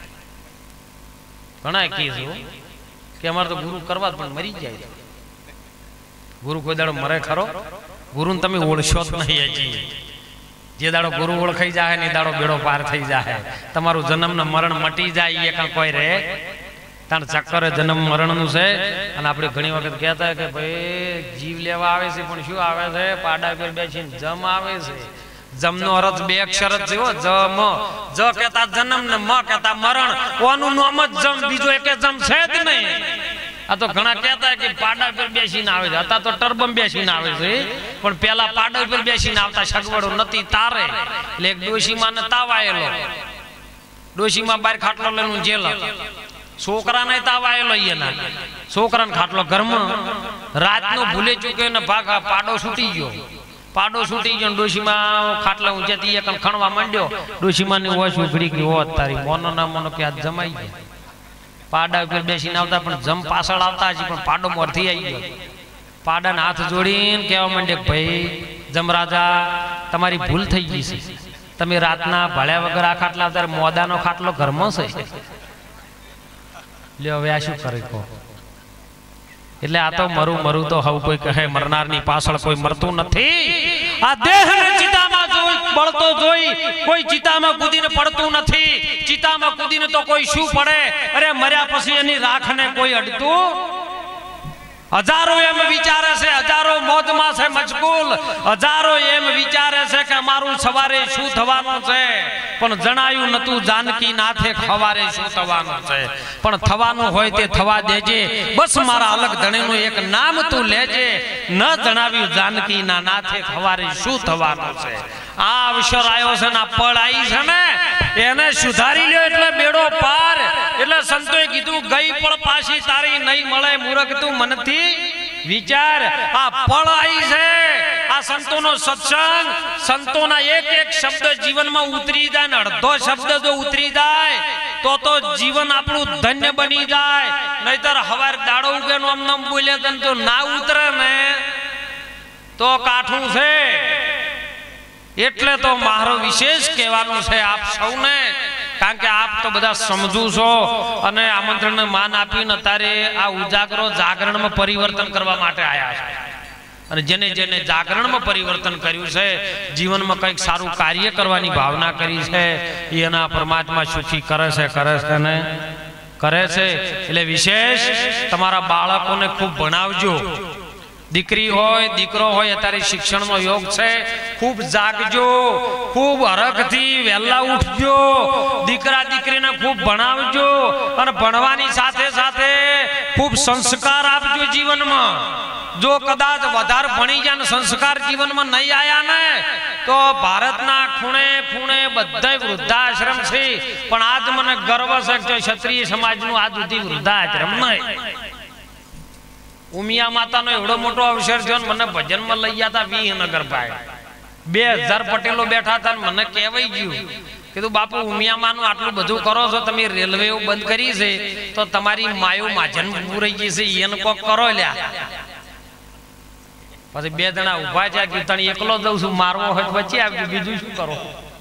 ઘણા કીધું કે અમારે તો ગુરુ કરવા પણ મરી જાય। ગુરુ કોઈ દાડો મરે ખરો? ગુરુ તમે ઓળશો જ નહીં હજી। જે દાડો ગુરુ ઓળખાઈ જાય ને દાડો બેડો પાર થઈ જાય। તમારું જન્મ ને મરણ મટી જાય એ કાં કોઈ રે તાણ ચક્કર જન્મ મરણ નું છે। અને આપણે ઘણી વખત કહેતા કે ભાઈ જીવ લેવા આવે છે પણ શું આવે છે? પાડા પર બેસીને જમ આવે છે। જમ નો અર્થ બે અક્ષર જ છે, જમ। જ કહેતા જન્મ ને મ કહેતા મરણ, ઓનું નામ જ જમ, બીજો એક જમ છે જ નહીં। આ તો ઘણા કહેતા કે પાડા પર બેસીને આવે છે, અત્યારે તો ટર્બમ બેસીને આવે છે, પણ પેલા પાડા પર બેસીને આવતા સગવડો નથી તારે। એટલે એક ડોશીમાં ને તાવ આવેલો, ડોશીમાં બાર ખાટલો લઈને જેલ, છોકરાને તાવ આવેલો, એના છોકરાને ખાટલો ઘરમાં, રાતનો ભૂલે ચૂકે ને ભાગા પાડો છૂટી ગયો। પાડો છૂટી ગયો, ડોશીમાં ખાટલા ઊંચેથી એક ખણવા માંડ્યો। ડોશીમાં ની ઓછ ઉઘડી ગઈ, હોત તારી મોનો ના મોનો કે આ જમાઈ ગયા। પાડા ઉપર બેસીને આવતા પણ જમ પાછળ આવતા હજી પણ પાડો મોરથી આવી ગયો। પાડાને હાથ જોડીને કહેવા માંડે કે ભાઈ જમરાજા તમારી ભૂલ થઈ ગઈ છે, તમે રાતના ભળ્યા વગર આ ખાટલા આવતા, મોદાનો ખાટલો ઘરમાં છે। લ્યો હવે આ શું કરે કહો? એટલે આ તો મરું મરું તો હવ કોઈ કહે, મરનારની પાછળ કોઈ મરતું નથી। આ દેહને ચિતામાં જોઈ બળતો જોઈ કોઈ ચિતામાં કૂદીને પડતું નથી। ચિતામાં કૂદીને તો કોઈ શું પડે? અરે મર્યા પછી એની રાખને કોઈ અડતું? હજારો એમ વિચારે છે, હજારો મોજમાં છે મશગુલ, હજારો એમ વિચારે છે કે અમારું સવારે શું થવાનું છે, પણ જણાયું નતું જાનકી નાથે ખવારે શું થવાનું છે। પણ થવાનું હોય તે થવા દેજે, બસ મારા અલગ ધણીનું એક નામ તું લેજે। ન જણાવ્યું જાનકી ના નાથે ખવારે શું થવાનું છે। આ અવસર આવ્યો છે ને પળ આવી છે ને એને સુધારી લ્યો એટલે બેડો પાર। એટલે સંતોએ કીધું ગઈ પળ પાછી તારી નહીં મળે, મૂર્ખ તું મનથી વિચાર। આ પળ આવી છે, આ સંતોનો સત્સંગ, સંતોના એક એક શબ્દ જીવનમાં ઉતરી જાય ને અડધો શબ્દ જો ઉતરી જાય તો જીવન આપણું ધન્ય બની જાય। નહીતર હવાર દાડો ઉગે નો આમ નામ બોલે તો ના ઉતરે ને તો કાઠું છે। એટલે તો મારો વિશેષ કહેવાનું છે આપ સૌને, કારણ કે આપ તો બધા સમજુ છો અને આમંત્રણને માન આપીને અત્યારે આ ઉજાગરો જાગરણમાં પરિવર્તન કરવા માટે આવ્યા છે। અને જેને જેને જાગરણમાં પરિવર્તન કર્યું છે, જીવનમાં કંઈક સારું કાર્ય કરવાની ભાવના કરી છે, એના પરમાત્મા સુખી કરે છે ને કરે છે। એટલે વિશેષ તમારા બાળકોને ખૂબ ભણાવજો। દીકરી હોય દીકરો હોય, અત્યારે શિક્ષણનો યોગ છે, ખૂબ જાગજો, ખૂબ હરખથી વહેલા ઉઠજો। દીકરા દીકરીને ખૂબ ભણાવજો અને ભણવાની સાથે સાથે ખૂબ સંસ્કાર આપજો જીવનમાં। જો કદાચ વધારે ભણી જાય ને સંસ્કાર જીવનમાં નહીં આયા ને તો ભારતના ખૂણે ખૂણે બધા વૃદ્ધાશ્રમ છે, પણ આજ મને ગર્વ છે કે ક્ષત્રિય સમાજનું આજ સુધી વૃદ્ધાશ્રમ નહીં। ઉમિયા માતાનો એવડો મોટો અવસર થયો, મને ભજનમાં લઈ ગયા હતા વિહનગર ભાઈ, 2000 પટેલો બેઠા હતા, મને કહેવાય ગયું કીધું બાપુ ઉમિયામાનું આટલું બધું કરો છો, તમે રેલવે બંધ કરી છે તો તમારી માયો માજન પૂરાઈ ગઈ છે, એને કોક કરો લ્યા। પછી 2 જણા ઉભા છે, કીર્તન એકલો જઉં છું, મારવો હોય વચ્ચે આવજો, બીજું શું કરો?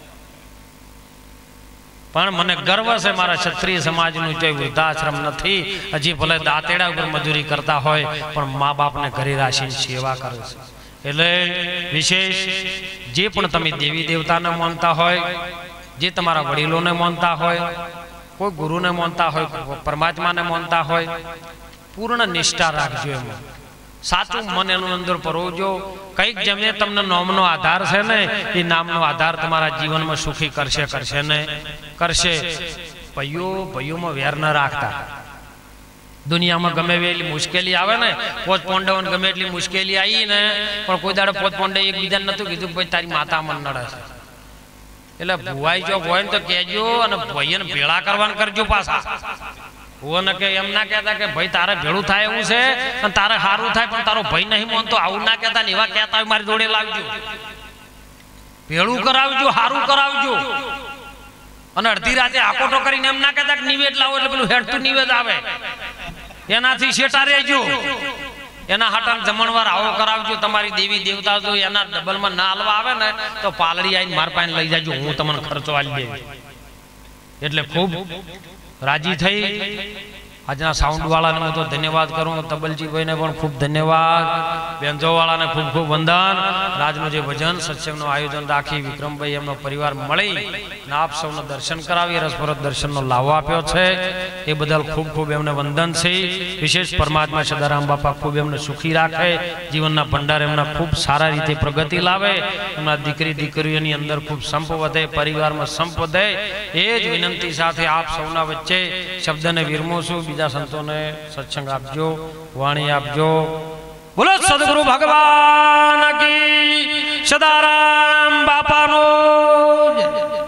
પણ મને ગર્વ છે મારા ક્ષત્રિય સમાજનું કોઈ વૃદ્ધાશ્રમ નથી। હજી ભલે દાંતેડા ઉપર મજૂરી કરતા હોય પણ મા બાપને ઘરે રાખીને સેવા કરે છે। એટલે વિશેષ જે પણ તમે દેવી દેવતાને માનતા હોય, જે તમારા વડીલોને માનતા હોય, કોઈ ગુરુને માનતા હોય, પરમાત્માને માનતા હોય, પૂર્ણ નિષ્ઠા રાખજો એમાં, સાચું મન એનું અંદર પરોવજો. કંઈક જેમને તમને નામનો આધાર છે ને એ નામનો આધાર તમારા જીવનમાં સુખી કરશે ને કરશે. ભાઈઓમાં વેર ન રાખતા. દુનિયામાં ગમે એટલી મુશ્કેલી આવે ને, પોચ પોંડવને ગમે એટલી મુશ્કેલી આવી ને, પણ કોઈ દાડે પોચ પોંડે એકબીજાને નતું કીધું ભાઈ તારી માતા મન નડે છે. એટલે ભુવાઈ જો હોય ને તો કહેજો, અને ભાઈને ભેળા કરવાનું કરજો પાછા. ભુવાને કે એમ ના કહેતા કે ભાઈ તારે ભેળું થાય એવું છે અને તારે સારું થાય, પણ તારો ભાઈ નહીં માનતો આવું ના કહેતા ને. એવા કહેતા હોય મારી જોડે લાવજો, ભેળું કરાવજો, સારું કરાવજો. અને અડધી રાતે આકોટો કરીને એમ ના કહેતા કે નિવેદ લાવો એટલે પેલું હેડતું નિવેદ આવે, એનાથી શેટા રહેજો. એના હાટાને જમણવાર આવો કરાવજો. તમારી દેવી દેવતા જો એના ડબલમાં ના હાલવા આવે ને તો પાલડી આવીને માર પાસે લઈ જાજો, હું તમને ખર્ચો આલી દેવી. એટલે ખૂબ રાજી થઈ. આજના સાઉન્ડ વાળાને હું તો ધન્યવાદ કરું, તબલજીભાઈને પણ ખૂબ ધન્યવાદ, બેન્જો વાળાને ખૂબ ખૂબ વંદન. રાજનું જે ભજન સત્સંગનું આયોજન રાખી વિક્રમભાઈ એમનો પરિવાર મળી ને આપ સૌને દર્શન કરાવી રસભરત દર્શનનો લાવો આપ્યો છે, એ બદલ ખૂબ ખૂબ એમને વંદન છે. વિશેષ પરમાત્મા સદારામ બાપા ખૂબ એમને સુખી રાખે, જીવનના ભંડાર એમના ખૂબ સારા રીતે પ્રગતિ લાવે, એમના દીકરી દીકરીઓની અંદર ખૂબ સંપ વધે, પરિવારમાં સંપ વધે. એ જ વિનંતી સાથે આપ સૌના વચ્ચે શબ્દને વિરમું છું. બીજા સંતોને સત્સંગ આપજો, વાણી આપજો. બોલો સદગુરુ ભગવાન કી, સદારામ બાપાનો જય.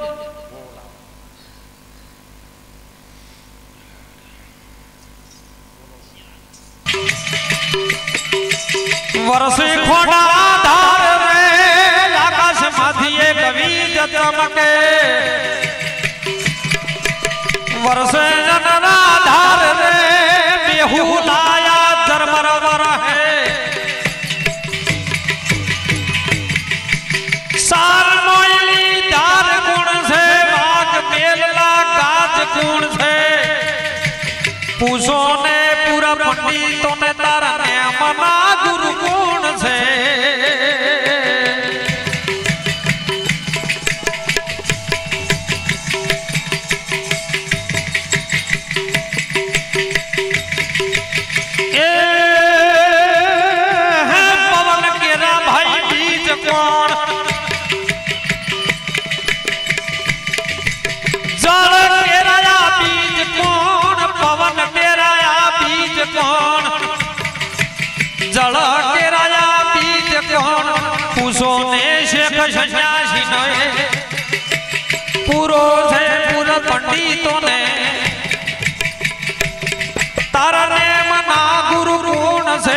વરસે ખોડા ધાર રે આકાશમાંથી એક વીજ ચમકે, વરસે જનના ધાર રે બેહુલાયા ઝરમર હે, સાર મોયલી ધાર ગુણ છે, વાઘ મેલલા ગાજ ગુણ છે. પૂછો ને પૂરા પંડિતોને તારા ને મના ગુરુ ગુણ છે. જળ કેરાયા બીજ કોણ, પૂછો ને શેખ સન્યાસી નો પૂરો છે પૂરા પંડિતો ને, તારા ને મના ગુરુ ગુણ છે.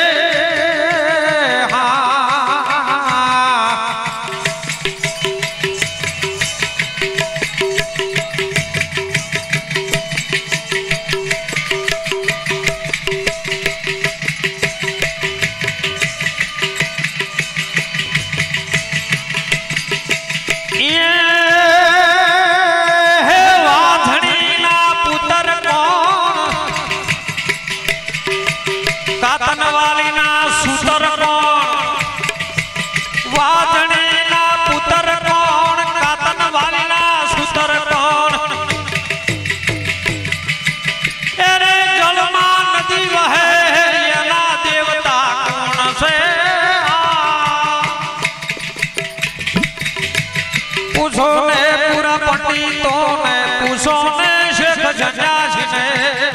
પૂછો ને પૂરા પંડિતો ને, પૂછો ને શેખ સન્યાસી ને,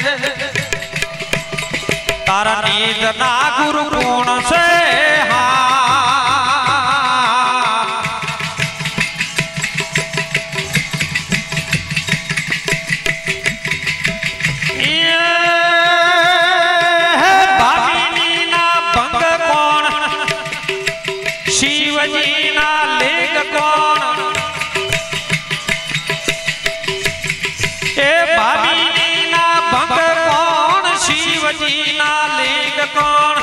તારા નીત ના ગુરુ ગુણ છે. ભાગીની ના ભંગ કોણ, શિવજી ના લેગ કોણ, ભાભી ના ભંગ કોણ, શિવજી ના લિંગ કોણ.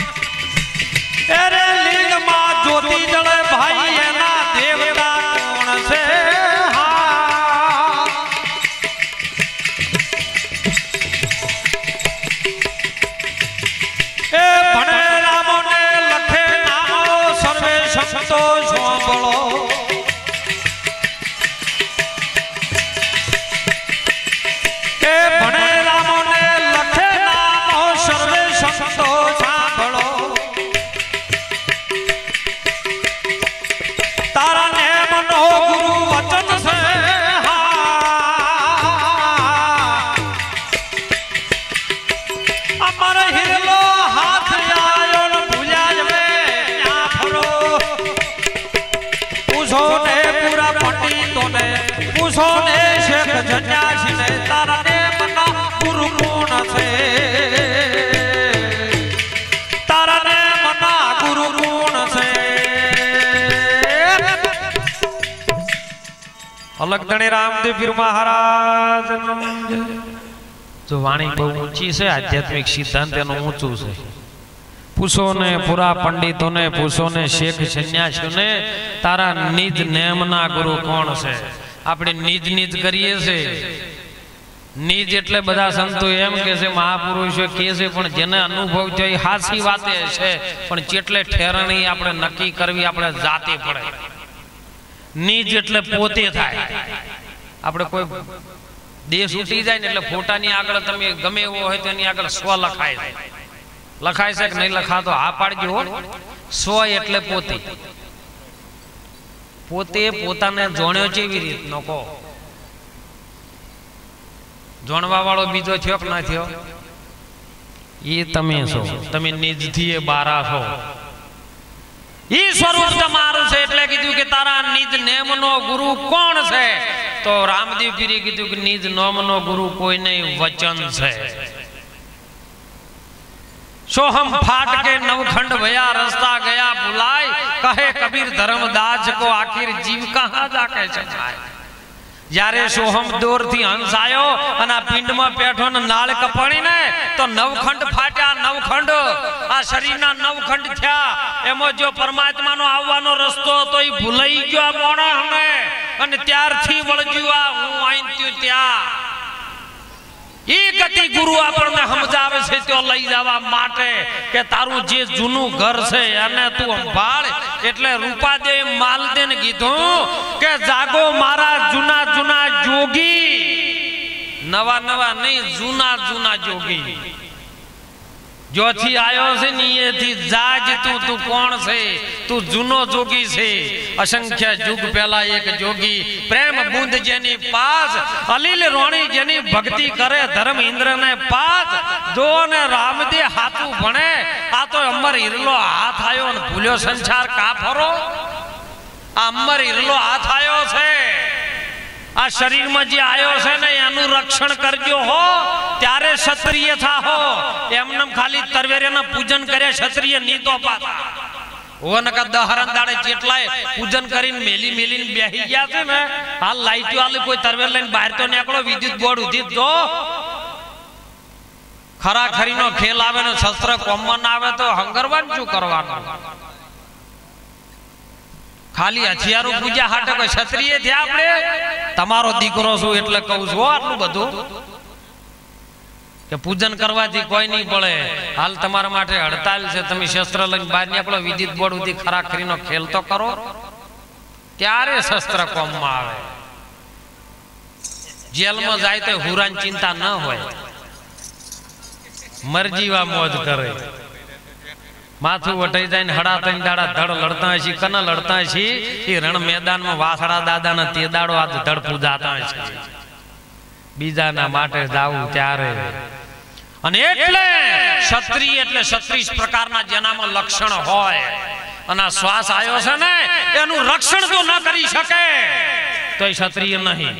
અરે લિંગ માં જ્યોતિ જળે ભાઈ એના દેવતા કોણ છે. એ ભણે રામો ને લખે નામો, સંતો સાંભળો કે ભણે રામો ને લખે નામો સર્વે સંતો સાંભળો તારા નેમનો ગુરુ વચન છે અમારે હિરલો હાથ આયો ને ભૂલ્યા જવે ત્યાં ફરો પૂછો ને પૂરા પંડિતો ને પૂછો ને શેખ જન્યાસી ને તારા નેમનો ગુરુ કોણ છે તારા નેમનો ગુરુ કોણ છે અલગ ધણી રામદેવ પીર મહારાજ જો વાણી બહુ ઊંચી છે આધ્યાત્મિક સિદ્ધાંત એનું ઊંચું છે પૂછો ને પૂરા પંડિતોને પૂછો ને શેખ સંન્યાસીઓને તારા નિજ નેમના ગુરુ કોણ છે આપણે નિજ નિજ કરીએ છે નિજ એટલે બધા સંતો એમ કે છે મહાપુરુષો કે છે પણ જેને અનુભવ થયો એ હાસી વાતે છે પણ જેટલે ઠેરણી આપણે નક્કી કરવી આપણે જાતે પડે નિજ એટલે પોતે થાય આપણે કોઈ દેશ ઉઠી જાય ને એટલે ફોટાની આગળ તમે ગમે એવો હોય તો એની આગળ સ્વ લખાય છે લખાય છે કે નહીં લખાતો આ પાડજો સ્વ એટલે પોતે પોતે પોતાને જોણ્યો કેવી રીતનો કહો જોણવા વાળો બીજો થયો કે ના થયો એ તમે છો તમે નિજથી એ બારા છો ઈ સ્વરૂપ તમારું છે એટલે કીધું કે તારા નિજ નેમનો ગુરુ કોણ છે તો રામદેવ પીરે કીધું કે નિજ નોમનો ગુરુ કોઈ નહીં વચન છે सोहम फाट के नवखंड भया रास्ता गया बुलाए कहे कबीर धर्मदास को आखिर जीव कहां जाके चढ़ाए यारे सोहम दूर थी हंस आयो अना पिंड में बैठो न नाल कपणी ने तो नवखंड फाट्या नवखंड आ शरीर ना नवखंड थया एमो जो परमात्मा नो आवવાનો રસ્તો તો ઈ ભૂલાઈ ગયો મોણા હમે અને ત્યારથી વળજ્યું આ હું આઈન ત્યું ત્યાં ઈ ગતિ ગુરુ આપણને સમજાવે છે તો લઈ જવા માટે કે તારું જે જૂનું ઘર છે અને તું સંભાળ એટલે રૂપાદે માલદેને કીધું કે જાગો મારા જૂના જૂના જોગી નવા નવા નહીં જૂના જૂના જોગી જોથી આયો છે ને એથી જાજ તું કોણ છે તું જૂનો જોગી છે અસંખ્ય યુગ પહેલા એક જોગી પ્રેમ બુંદ જેની પાસ અલીલ રોણી જેની ભક્તિ કરે ધર્મ ઇન્દ્રને પાસ જો ને રામદે હાથું ભણે આ તો અમર હિરલો હાથ આયો ને ભૂલ્યો સંસાર કા ફરો આ અમર હિરલો હાથ આયો છે આ શરીર માં જે આયો છે ને એનું રક્ષણ કરજો હો ત્યારે ક્ષત્રિય થા હો એમનેમ ખાલી તરવેરેના પૂજન કરે ક્ષત્રિય નીતો પાતા ઓનકા દહરન દાડે જેટલાય પૂજન કરીને મેલી મેલીને બેહી ગયા છે ને હાલ લાઈટો આલે કોઈ તરવેર લઈને બહાર તો નીકળો વિદ્યુત બોર્ડ ઉધી જો ખરા ખરીનો ખેલ આવે ને શસ્ત્ર કોમન આવે તો હંગરવાન શું કરવાનું ખાલી હથિયારો પૂજા હાટે કોઈ ક્ષત્રિય થયા આપણે તમારો દીકરો છું એટલે કહું છું આટલું બધું કે પૂજન કરવાથી કોઈ નહીં પડે હાલ તમારા માટે હડતાલ છે તમે શસ્ત્ર લઈને બહાર નીકળો વિદ્યુત બોર્ડ સુધી ખરાખરીનો ખેલ તો કરો ત્યારે શસ્ત્ર કોમમાં આવે જેલમાં જાય તો હુરાન ચિંતા ન હોય મરજીવા મોજ કરે માથું વટાઈ જાય ને હડા ત્રણ દાડા ધડ લડતા હશે કના લડતા હશે એ રણ મેદાનમાં વાસડા દાદાના તે દાડો આજ ધડ પૂજાતા હશે બીજાના માટે જાવું ત્યારે અને એટલે ક્ષત્રિય એટલે 36 પ્રકારના જેનામાં લક્ષણ હોય અને શ્વાસ આયો છે ને એનું રક્ષણ તો ન કરી શકે તો એ ક્ષત્રિય નહીં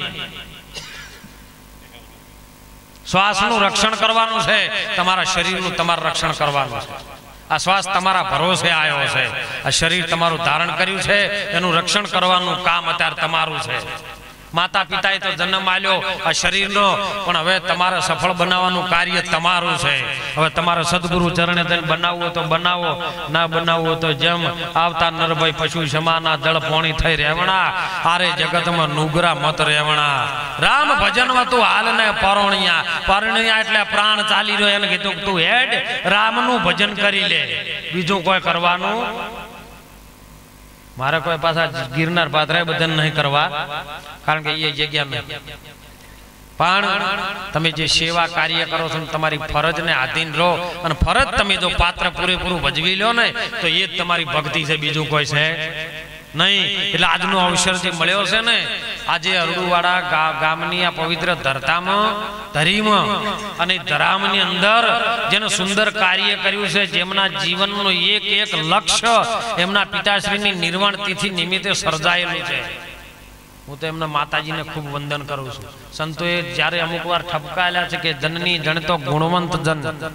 શ્વાસનું રક્ષણ કરવાનું છે તમારા શરીરનું તમારું રક્ષણ કરવાનું છે આ શ્વાસ તમારા ભરોસે આવ્યો છે આ શરીર તમારું ધારણ કર્યું છે એનું રક્ષણ કરવાનું કામ અત્યારે તમારું છે માતા પિતાએ તો જન્મ આલ્યો આ શરીરનો પણ હવે તમારે સફળ બનાવવાનું કાર્ય તમારું છે હવે તમારે સદગુરુ ચરણે જઈને બનાવવું તો બનાવો ના બનાવવું તો જેમ આવતા નરભાઈ પશુ સમાના જળ પોણી થઈ રહેવણા આરે જગતમાં નુગરા મત રહેવણા રામ ભજનમાં તું હાલ ને પરણિયા એટલે પ્રાણ ચાલી રહ્યો એને કીધું તું હેડ રામનું ભજન કરી લે બીજું કોઈ કરવાનું मारे कोई पासा गिरनार पात्रा बदन नहीं करवा कारण के ये जगह में पण तमे जे सेवा कार्य करो छो तमारी फरज ने आधीन रहो और फरज तमे जो पात्र पूरेपूरू भजवी लो ने तो ये तमारी भक्ति से बीजू कोई है नहीं। એટલે આજનો અવસર જે મળ્યો છે ને આજે અરડુવાડા ગામની આ પવિત્ર ધરતામાં ધરીમાં અને ધરામની અંદર જેનો સુંદર કાર્ય કર્યું છે જેમના જીવનનો એક એક લક્ષ્ય એમના પિતાશ્રીની નિર્વાણ તિથિ નિમિત્તે સર્જાયેલું છે। હું તો એમના માતાજીને ખૂબ વંદન કરું છું। સંતોએ જ્યારે અમુક વાર ઠપકાયેલા છે કે જનની જણતો ગુણવંત જન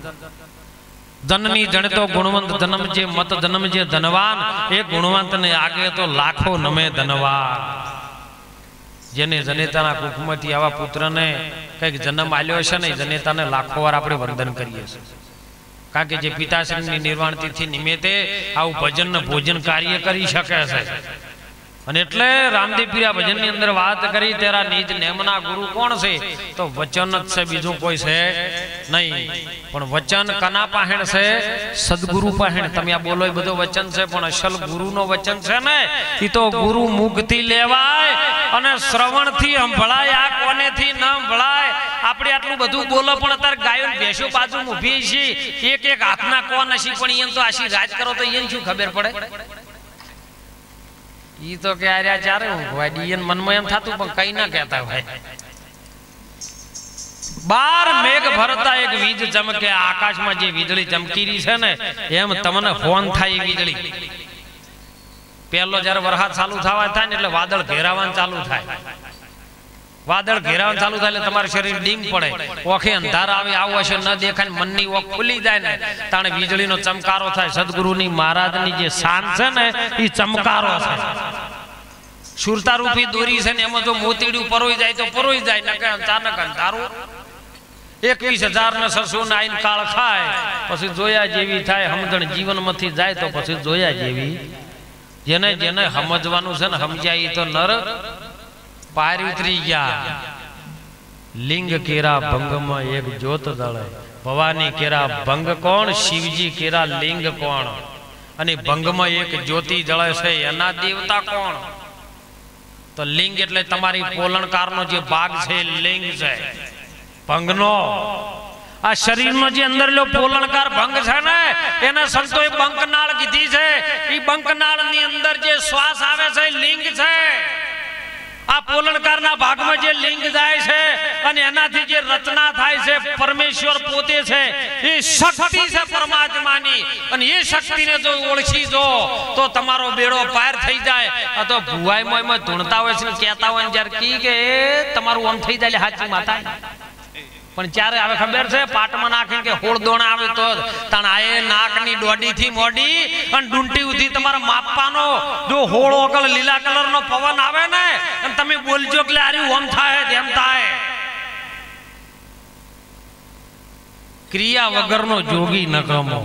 जननी जन तो गुणवंत जन्म जे मत जन्म जे धनवान ए गुणवंत ने आगे तो लाखों नमे धनवान जेने जनेताना कुखमती आवा पुत्र ने कई जन्म आल्यो छे ने जनेताने लाखों वार आपणे वंदन करीए छे कारण के जे पिताश्रीनी निर्वाण तिथि निमित्ते आव भजन भोजन कार्य करी शके छे। અને એટલે રામદેવ પીરા ભજનની અંદર વાત કરી તેરા નિજ નેમના ગુરુ કોણ છે તો વચન જ છે બીજું કોઈ છે નહીં। પણ વચન કના પાહેણ છે સદગુરુ પાહેણ। તમે આ બોલો એ બધો વચન છે પણ અસલ ગુરુનો વચન છે ને ઈ તો ગુરુ મુખથી લેવાય અને શ્રવણથી સંભળાય। આ કોનેથી ન સંભળાય। આપણે આટલું બધું બોલો પણ અત્યારે ગાયો ભેંસો બાજુ ઊભી છે એક એક હાથના કોણ હશે પણ ઈયન તો આશી રાજ કરો તો ઈયન શું ખબર પડે। ई तो क्या रे चारे भाई डीएन मन में एम थातु पण कई ना कहता भाई। बार मेघ भरता एक वीज चमके आकाश में जे वीजળી चमकीरी छे ने एम तमने फोन थाई वीजળી। पहलो जरे वरसाद चालू थवा थाय ने એટલે वादळ घेरावान चालू थाय। वादळ घेरावान चालू थाय એટલે તમારું શરીર ડીમ પડે ઓખે અંધાર આવે આવો હશે ન દેખાય મનની ઓખ ખુલી જાય ને તાણે વીજળીનો ચમકારો થાય। સદગુરુની મહારાજની જે શાન છે ને ઈ ચમકારો છે। સુરતા રૂપી દોરી છે ને એમાં જો મોતીડું પરોઈ જાય તો પરોઈ જાય નકે અચાનક અંધારું 21,000 ને 600 ને આઈન કાળ ખાય પછી જોયા જેવી થાય સમજણ જીવનમાંથી જાય તો પછી જોયા જેવી। જેને જેને સમજવાનું છે ને સમજાય તો નર पार उतरी गया। लिंग केरा भंग में एक ज्योत दल भवानी केरा भंग कौन शिवजी केरा लिंग कौन अने भंग में एक ज्योति जळे छे एना देवता कौन तो लिंग एटले तमारी पोलणकारनो जे भाग छे लिंग छे भंगनो आ शरीर नो जे अंदर लो पोलणकार भंग छे ने एने संतोए बंकनाळ कीधी छे। ई बंकनाळ नी अंदर जे श्वास आवे छे लिंग छे। आ पोलणकारना भाग में जे लिंग जाय छे अने एनाथी जे रचना थाय छे परमेश्वर पोते छे ए शक्ति छे परमात्मानी अने ए शक्ति ने जो ओळखी जो तो तमारो बेड़ो पार थई जाय। आ तो भुवाई मोय में धुणता होय छे कहेता होय जर की के तमारो ओम थई जाय हाची माता पण चारे आवे खबर छे पाटમાં નાખીને કે હોળ દોણા આવે તો તાણ આએ નાકની ડોડી થી મોડી અને ડુંટી ઉધી તમારા માપવાનો જો હોળો કલ લીલા કલરનો પવન આવે ને અને તમે બોલજો કે આરી ઓમ થાય તેમ થાય। ક્રિયા વગરનો જોગી નકમો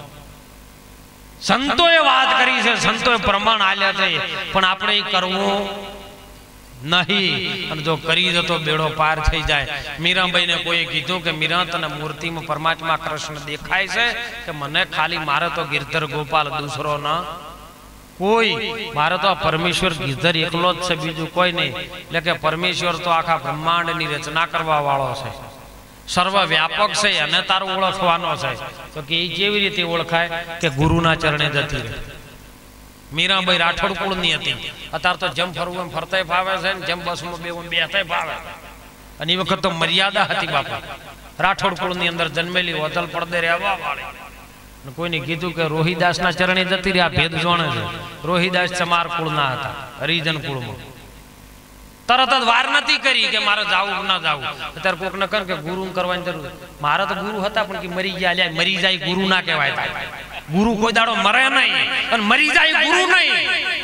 સંતોએ વાત કરી છે સંતોએ પ્રમાણ આલ્યા છે પણ આપણે ઈ કરવું नहीं जो करी दो तो बेड़ो पार थई जाए। मीराबाई ने कोई कीधु कि मीरा तने मूर्ति में परमात्मा कृष्ण देखाय छे कि मने खाली मारे तो गिरधर गोपाल दूसरो न कोई मारे तो परमेश्वर गिरधर एकलो ज छे बीजू कोई नहीं। એટલે કે परमेश्वर तो आखा ब्रह्मांड नी रचना करवा वाळो छे सर्वव्यापक छे अने तारो ओळखवानो छे तो के ई केवी रीते ओळखाय के गुरुना चरणे जती रहे। मीराबाई राठोड कुळनी हती अतार तो जम फरવું એમ ફરતાય ફાવે છે ને જમ બસમાં બેવું બેતાય ફાવે અને એ વખત તો મર્યાદા હતી બાપા। રાઠોડ કુળની અંદર જન્મેલી હોતલ પડદે રહેવા વાળી ને કોઈને કીધું કે રોહિદાસના ચરણે જતી રહી। આ ભેદ જોણે છે રોહિદાસ ચમાર કુળના હતા હરિજન કુળમાં તરત જ વાર નથી કરી કે મારે જાવું કે ના જાવું। અત્યારે કોક ન કર કે ગુરુ કરવાની જરૂર મારા તો ગુરુ હતા પણ કે મરી ગયા લ્યા મરી જાય ગુરુ ના કહેવાય થાય। गुरु कोई दाड़ो मरे नहीं और मरी जाए गुरु नहीं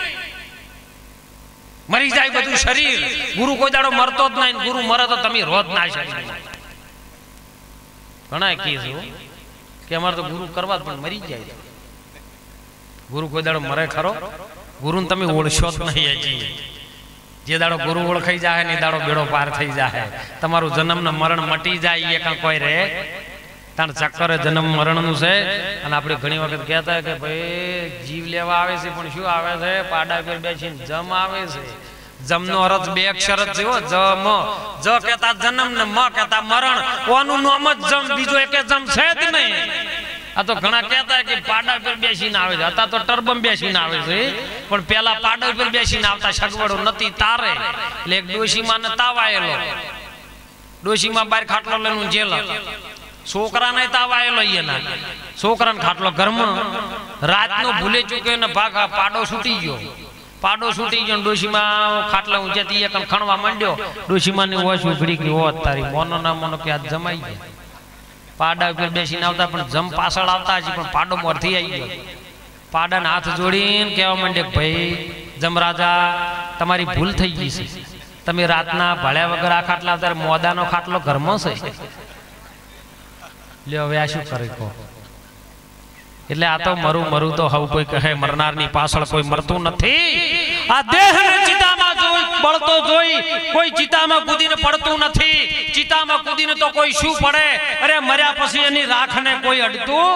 मरी जाए बधु शरीर गुरु कोई दाड़ो मरतो ज नहीं गुरु मरे तो तमी रोज ना शरीर घणा कीधुं कि अमार तो गुरु करवा पण मरी जाए गुरु कोई दाड़ो मरे खरो गुरु ने तमे ओळखो ज नहीं हजी। जे दाड़ो गुरु ओळखाई जाए ने दाड़ो बेड़ो पार थई जाए तमारू जन्म ने मरण मटी जाए ये का कोई रे તાણ ચક્કર જન્મ મરણનું છે અને આપણે ઘણી વખત કહેતા કે ભાઈ જીવ લેવા આવે છે પણ શું આવે છે પાડા પર બેસીને જમ આવે છે. જમનો અર્થ બે અક્ષર જ છે જમ. જ કહેતા જન્મ ને મ કહેતા મરણ. ઓનું નામ જ જમ, બીજો એકે જમ છે જ નહીં. આ તો ઘણા કહેતા કે પાડા પર બેસીને આવે છે, અત્યારે તો ટર્બમ બેસીને આવે છે, પણ પેલા પાડા પર બેસીને આવતા સગવડો નથી તારે. એટલે એક ડોશીમાં ને તાવ આવેલો, ડોશીમાં બાર ખાટલો લઈને જેલ, છોકરાને તાવ આવેલો, એના છોકરાને ખાટલો ઘરમાં, રાતનો ભૂલે ચૂકે ને ભાગ પાડો છૂટી ગયો, પાડો છૂટી ગયો, ડોશીમાં ખાટલા ઊંચેથી એક ખણવા માંડ્યો, ડોશીમાં ની વોશ ઉઘડી ગઈ, હોત તારી મોનો ના મોનો કે આ જમાઈ ગયા. પાડા ઉપર બેસીને આવતા પણ જમ પાછળ આવતા હજી પણ પાડો મોરથી આવી ગયો. પાડાને હાથ જોડીને કહેવા માંડે કે ભાઈ જમરાજા તમારી ભૂલ થઈ ગઈ છે, તમે રાતના ભળ્યા વગર આ ખાટલા આવતા, મોદાનો ખાટલો ઘરમાં છે. લ્યો હવે આ શું કરે કહો. એટલે આ તો મરું મરું તો હવ કોઈ કહે, મરનારની પાછળ કોઈ મરતું નથી. આ દેહને ચિતામાં જોઈ બળતો જોઈ કોઈ ચિતામાં કૂદીને પડતું નથી. ચિતામાં કૂદીને તો કોઈ શું પડે, અરે મર્યા પછી એની રાખને કોઈ અડતું.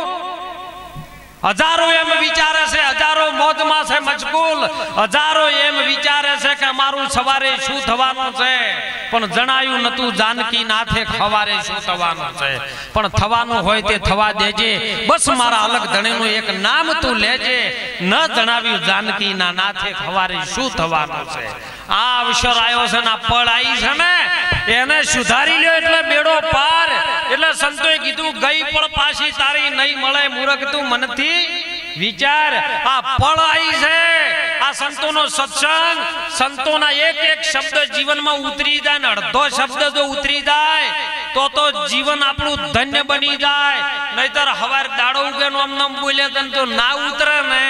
હજારો એમ વિચારે છે, હજારો મોજમાં છે મશગુલ, હજારો એમ વિચારે છે કે અમારું સવારે શું થવાનું છે, પણ જણાયું નતું જાનકી નાથે ખવારે શું થવાનું છે. પણ થવાનું હોય તે થવા દેજે, બસ મારા અલગ ધણીનું એક નામ તું લેજે. ન જણાવ્યું જાનકી ના નાથે ખવારે શું થવાનું છે. આ અવસર આવ્યો છે ને પળ આવી છે ને એને સુધારી લ્યો એટલે બેડો પાર. એટલે સંતોએ કીધું ગઈ પળ પાછી તારી નહીં મળે, મૂર્ખ તું મનથી વિચાર. આ પળ આવી છે, આ સંતોનો સત્સંગ, સંતોના એક એક શબ્દ જીવનમાં ઉતરી જાય ને અડધો શબ્દ જો ઉતરી જાય તો જીવન આપણું ધન્ય બની જાય. નહીતર હવાર દાડો ઉગે નો આમ બોલે તો ના ઉતરે ને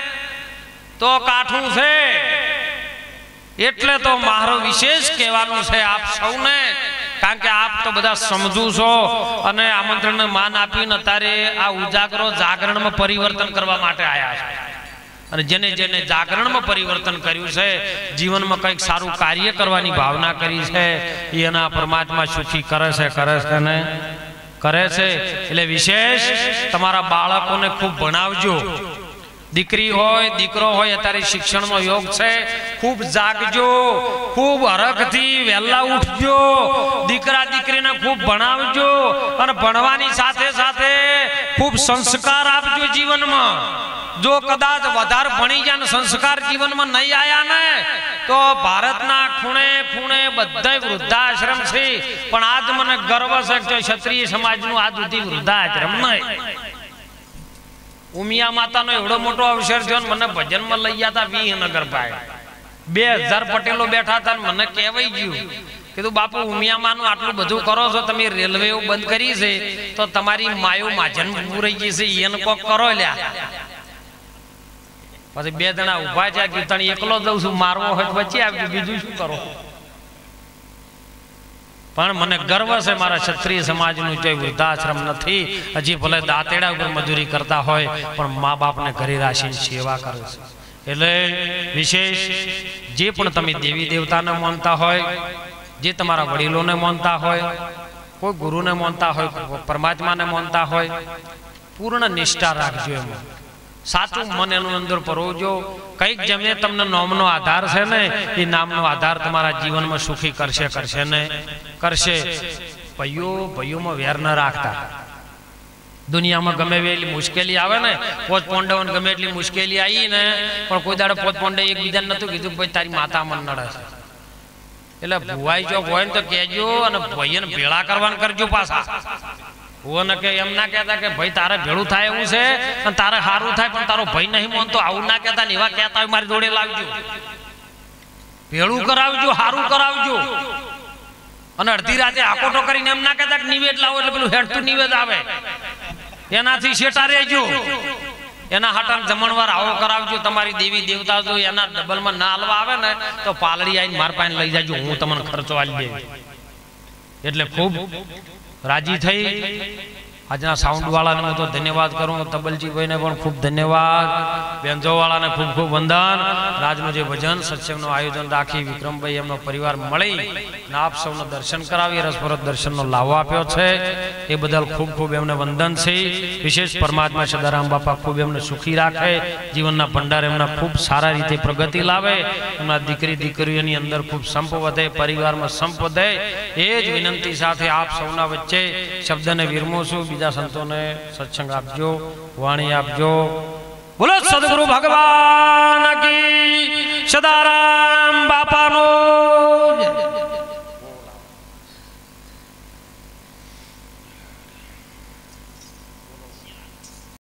તો કાઠું છે. એટલે તો મારો વિશેષ કહેવાનું છે આપ સૌને, કારણ કે આપ તો બધા સમજુ છો અને આમંત્રણને માન આપીને અત્યારે આ ઉજાગરો જાગરણમાં પરિવર્તન કરવા માટે આવ્યા છે. અને જેને જેને જાગરણમાં પરિવર્તન કર્યું છે, જીવનમાં કંઈક સારું કાર્ય કરવાની ભાવના કરી છે, એના પરમાત્મા સુખી કરે છે ને કરે છે. એટલે વિશેષ તમારા બાળકોને ખૂબ ભણાવજો. દીકરી હોય દીકરો હોય, અત્યારે શિક્ષણનો યોગ છે, ખૂબ જાગજો, ખૂબ હરખથી વહેલા ઉઠજો, દીકરા દીકરીને ખૂબ ભણાવજો અને ભણવાની સાથે સાથે ખૂબ સંસ્કાર આપજો જીવનમાં. જો કદાચ વધારે ભણી જાય ને સંસ્કાર જીવનમાં નહીં આયા ને તો ભારતના ખૂણે ખૂણે બધા વૃદ્ધાશ્રમ છે, પણ આજ મને ગર્વ છે કે ક્ષત્રિય સમાજનું આજ સુધી વૃદ્ધાશ્રમ નહીં. ઉમિયા માતાનો એવડો મોટો અવસર થયો, મને ભજનમાં લઈ ગયા હતા વિહનગર ભાઈ, 2000 પટેલો બેઠા હતા. મને કહેવાય ગયું, કીધું બાપુ ઉમિયામાનું આટલું બધું કરો છો, તમે રેલવે બંધ કરી છે તો તમારી માયું માજન પૂરાઈ ગઈ છે, એને કોક કરો લ્યા. પછી 2 જણા ઉભા છે, કીર્તન એકલો જઉં છું, મારવો હોય વચ્ચે આવજો, બીજું શું કરો. પણ મને ગર્વ છે મારા ક્ષત્રિય સમાજનું કોઈ વૃદ્ધાશ્રમ નથી. હજી ભલે દાંતેડા ઉપર મજૂરી કરતા હોય પણ મા બાપને ઘરે રાખીને સેવા કરે છે. એટલે વિશેષ જે પણ તમે દેવી દેવતાને માનતા હોય, જે તમારા વડીલોને માનતા હોય, કોઈ ગુરુને માનતા હોય, પરમાત્માને માનતા હોય, પૂર્ણ નિષ્ઠા રાખજો. એમાં સાચું મન એનું અંદર પરોવજો. કંઈક જેમને તમને નામનો આધાર છે ને એ નામનો આધાર તમારા જીવનમાં સુખી કરશે ને કરશે. ભાઈઓમાં વેર ન રાખતા. દુનિયામાં ગમે એટલી મુશ્કેલી આવે ને, પોત પાંડવોને ગમે એટલી મુશ્કેલી આવી ને, પણ કોઈ દાડે પોત પાંડવ એકબીજાને નતું કીધું ભાઈ તારી માતા મન નડે છે. એટલે ભુવાઈ જો હોય ને તો કહેજો અને ભાઈને ભેળા કરવાનું કરજો પાછા. ભુવને કે એમ ના કહેતા કે ભાઈ તારે ભેળું થાય એવું છે અને તારે સારું થાય પણ તારો ભાઈ નહીં માનતો, આવું ના કહેતા ને એવા કહેતા હોય મારી જોડે લાવજો, ભેળું કરાવજો, સારું કરાવજો. અને અડધી રાતે આકોટો કરીને એમ ના કહેતા કે નિવેદ લાવો એટલે પેલું હેડતું નિવેદ આવે, એનાથી શેટા રહેજો. એના હાટાને જમણવાર આવો કરાવજો. તમારી દેવી દેવતા જો એના ડબલમાં ના હાલવા આવે ને તો પાલડી આવીને માર પાસે લઈ જાજો, હું તમને ખર્ચો આલી દે. એટલે ખૂબ રાજી થઈ આજના સાઉન્ડ વાળાને હું તો ધન્યવાદ કરું, તબલજીભાઈને પણ ખૂબ ધન્યવાદ, બેન્જો વાળાને ખૂબ ખૂબ વંદન. રાજનું જે ભજન સત્સંગનું આયોજન રાખી વિક્રમભાઈ એમનો પરિવાર મળી ને આપ સૌને દર્શન કરાવી રસપ્રદ દર્શનનો લાવો આપ્યો છે, એ બદલ ખૂબ ખૂબ એમને વંદન છે. વિશેષ પરમાત્મા સદારામ બાપા ખૂબ એમને સુખી રાખે, જીવનના ભંડાર એમના ખૂબ સારા રીતે પ્રગતિ લાવે, એમના દીકરી દીકરીઓની અંદર ખૂબ સંપ વધે, પરિવારમાં સંપ વધે, એ જ વિનંતી સાથે આપ સૌના વચ્ચે શબ્દને વિરમું છું. બીજા સંતોને સત્સંગ આપજો, વાણી આપજો. બોલો સદગુરુ ભગવાન કી, સદારામ બાપાનો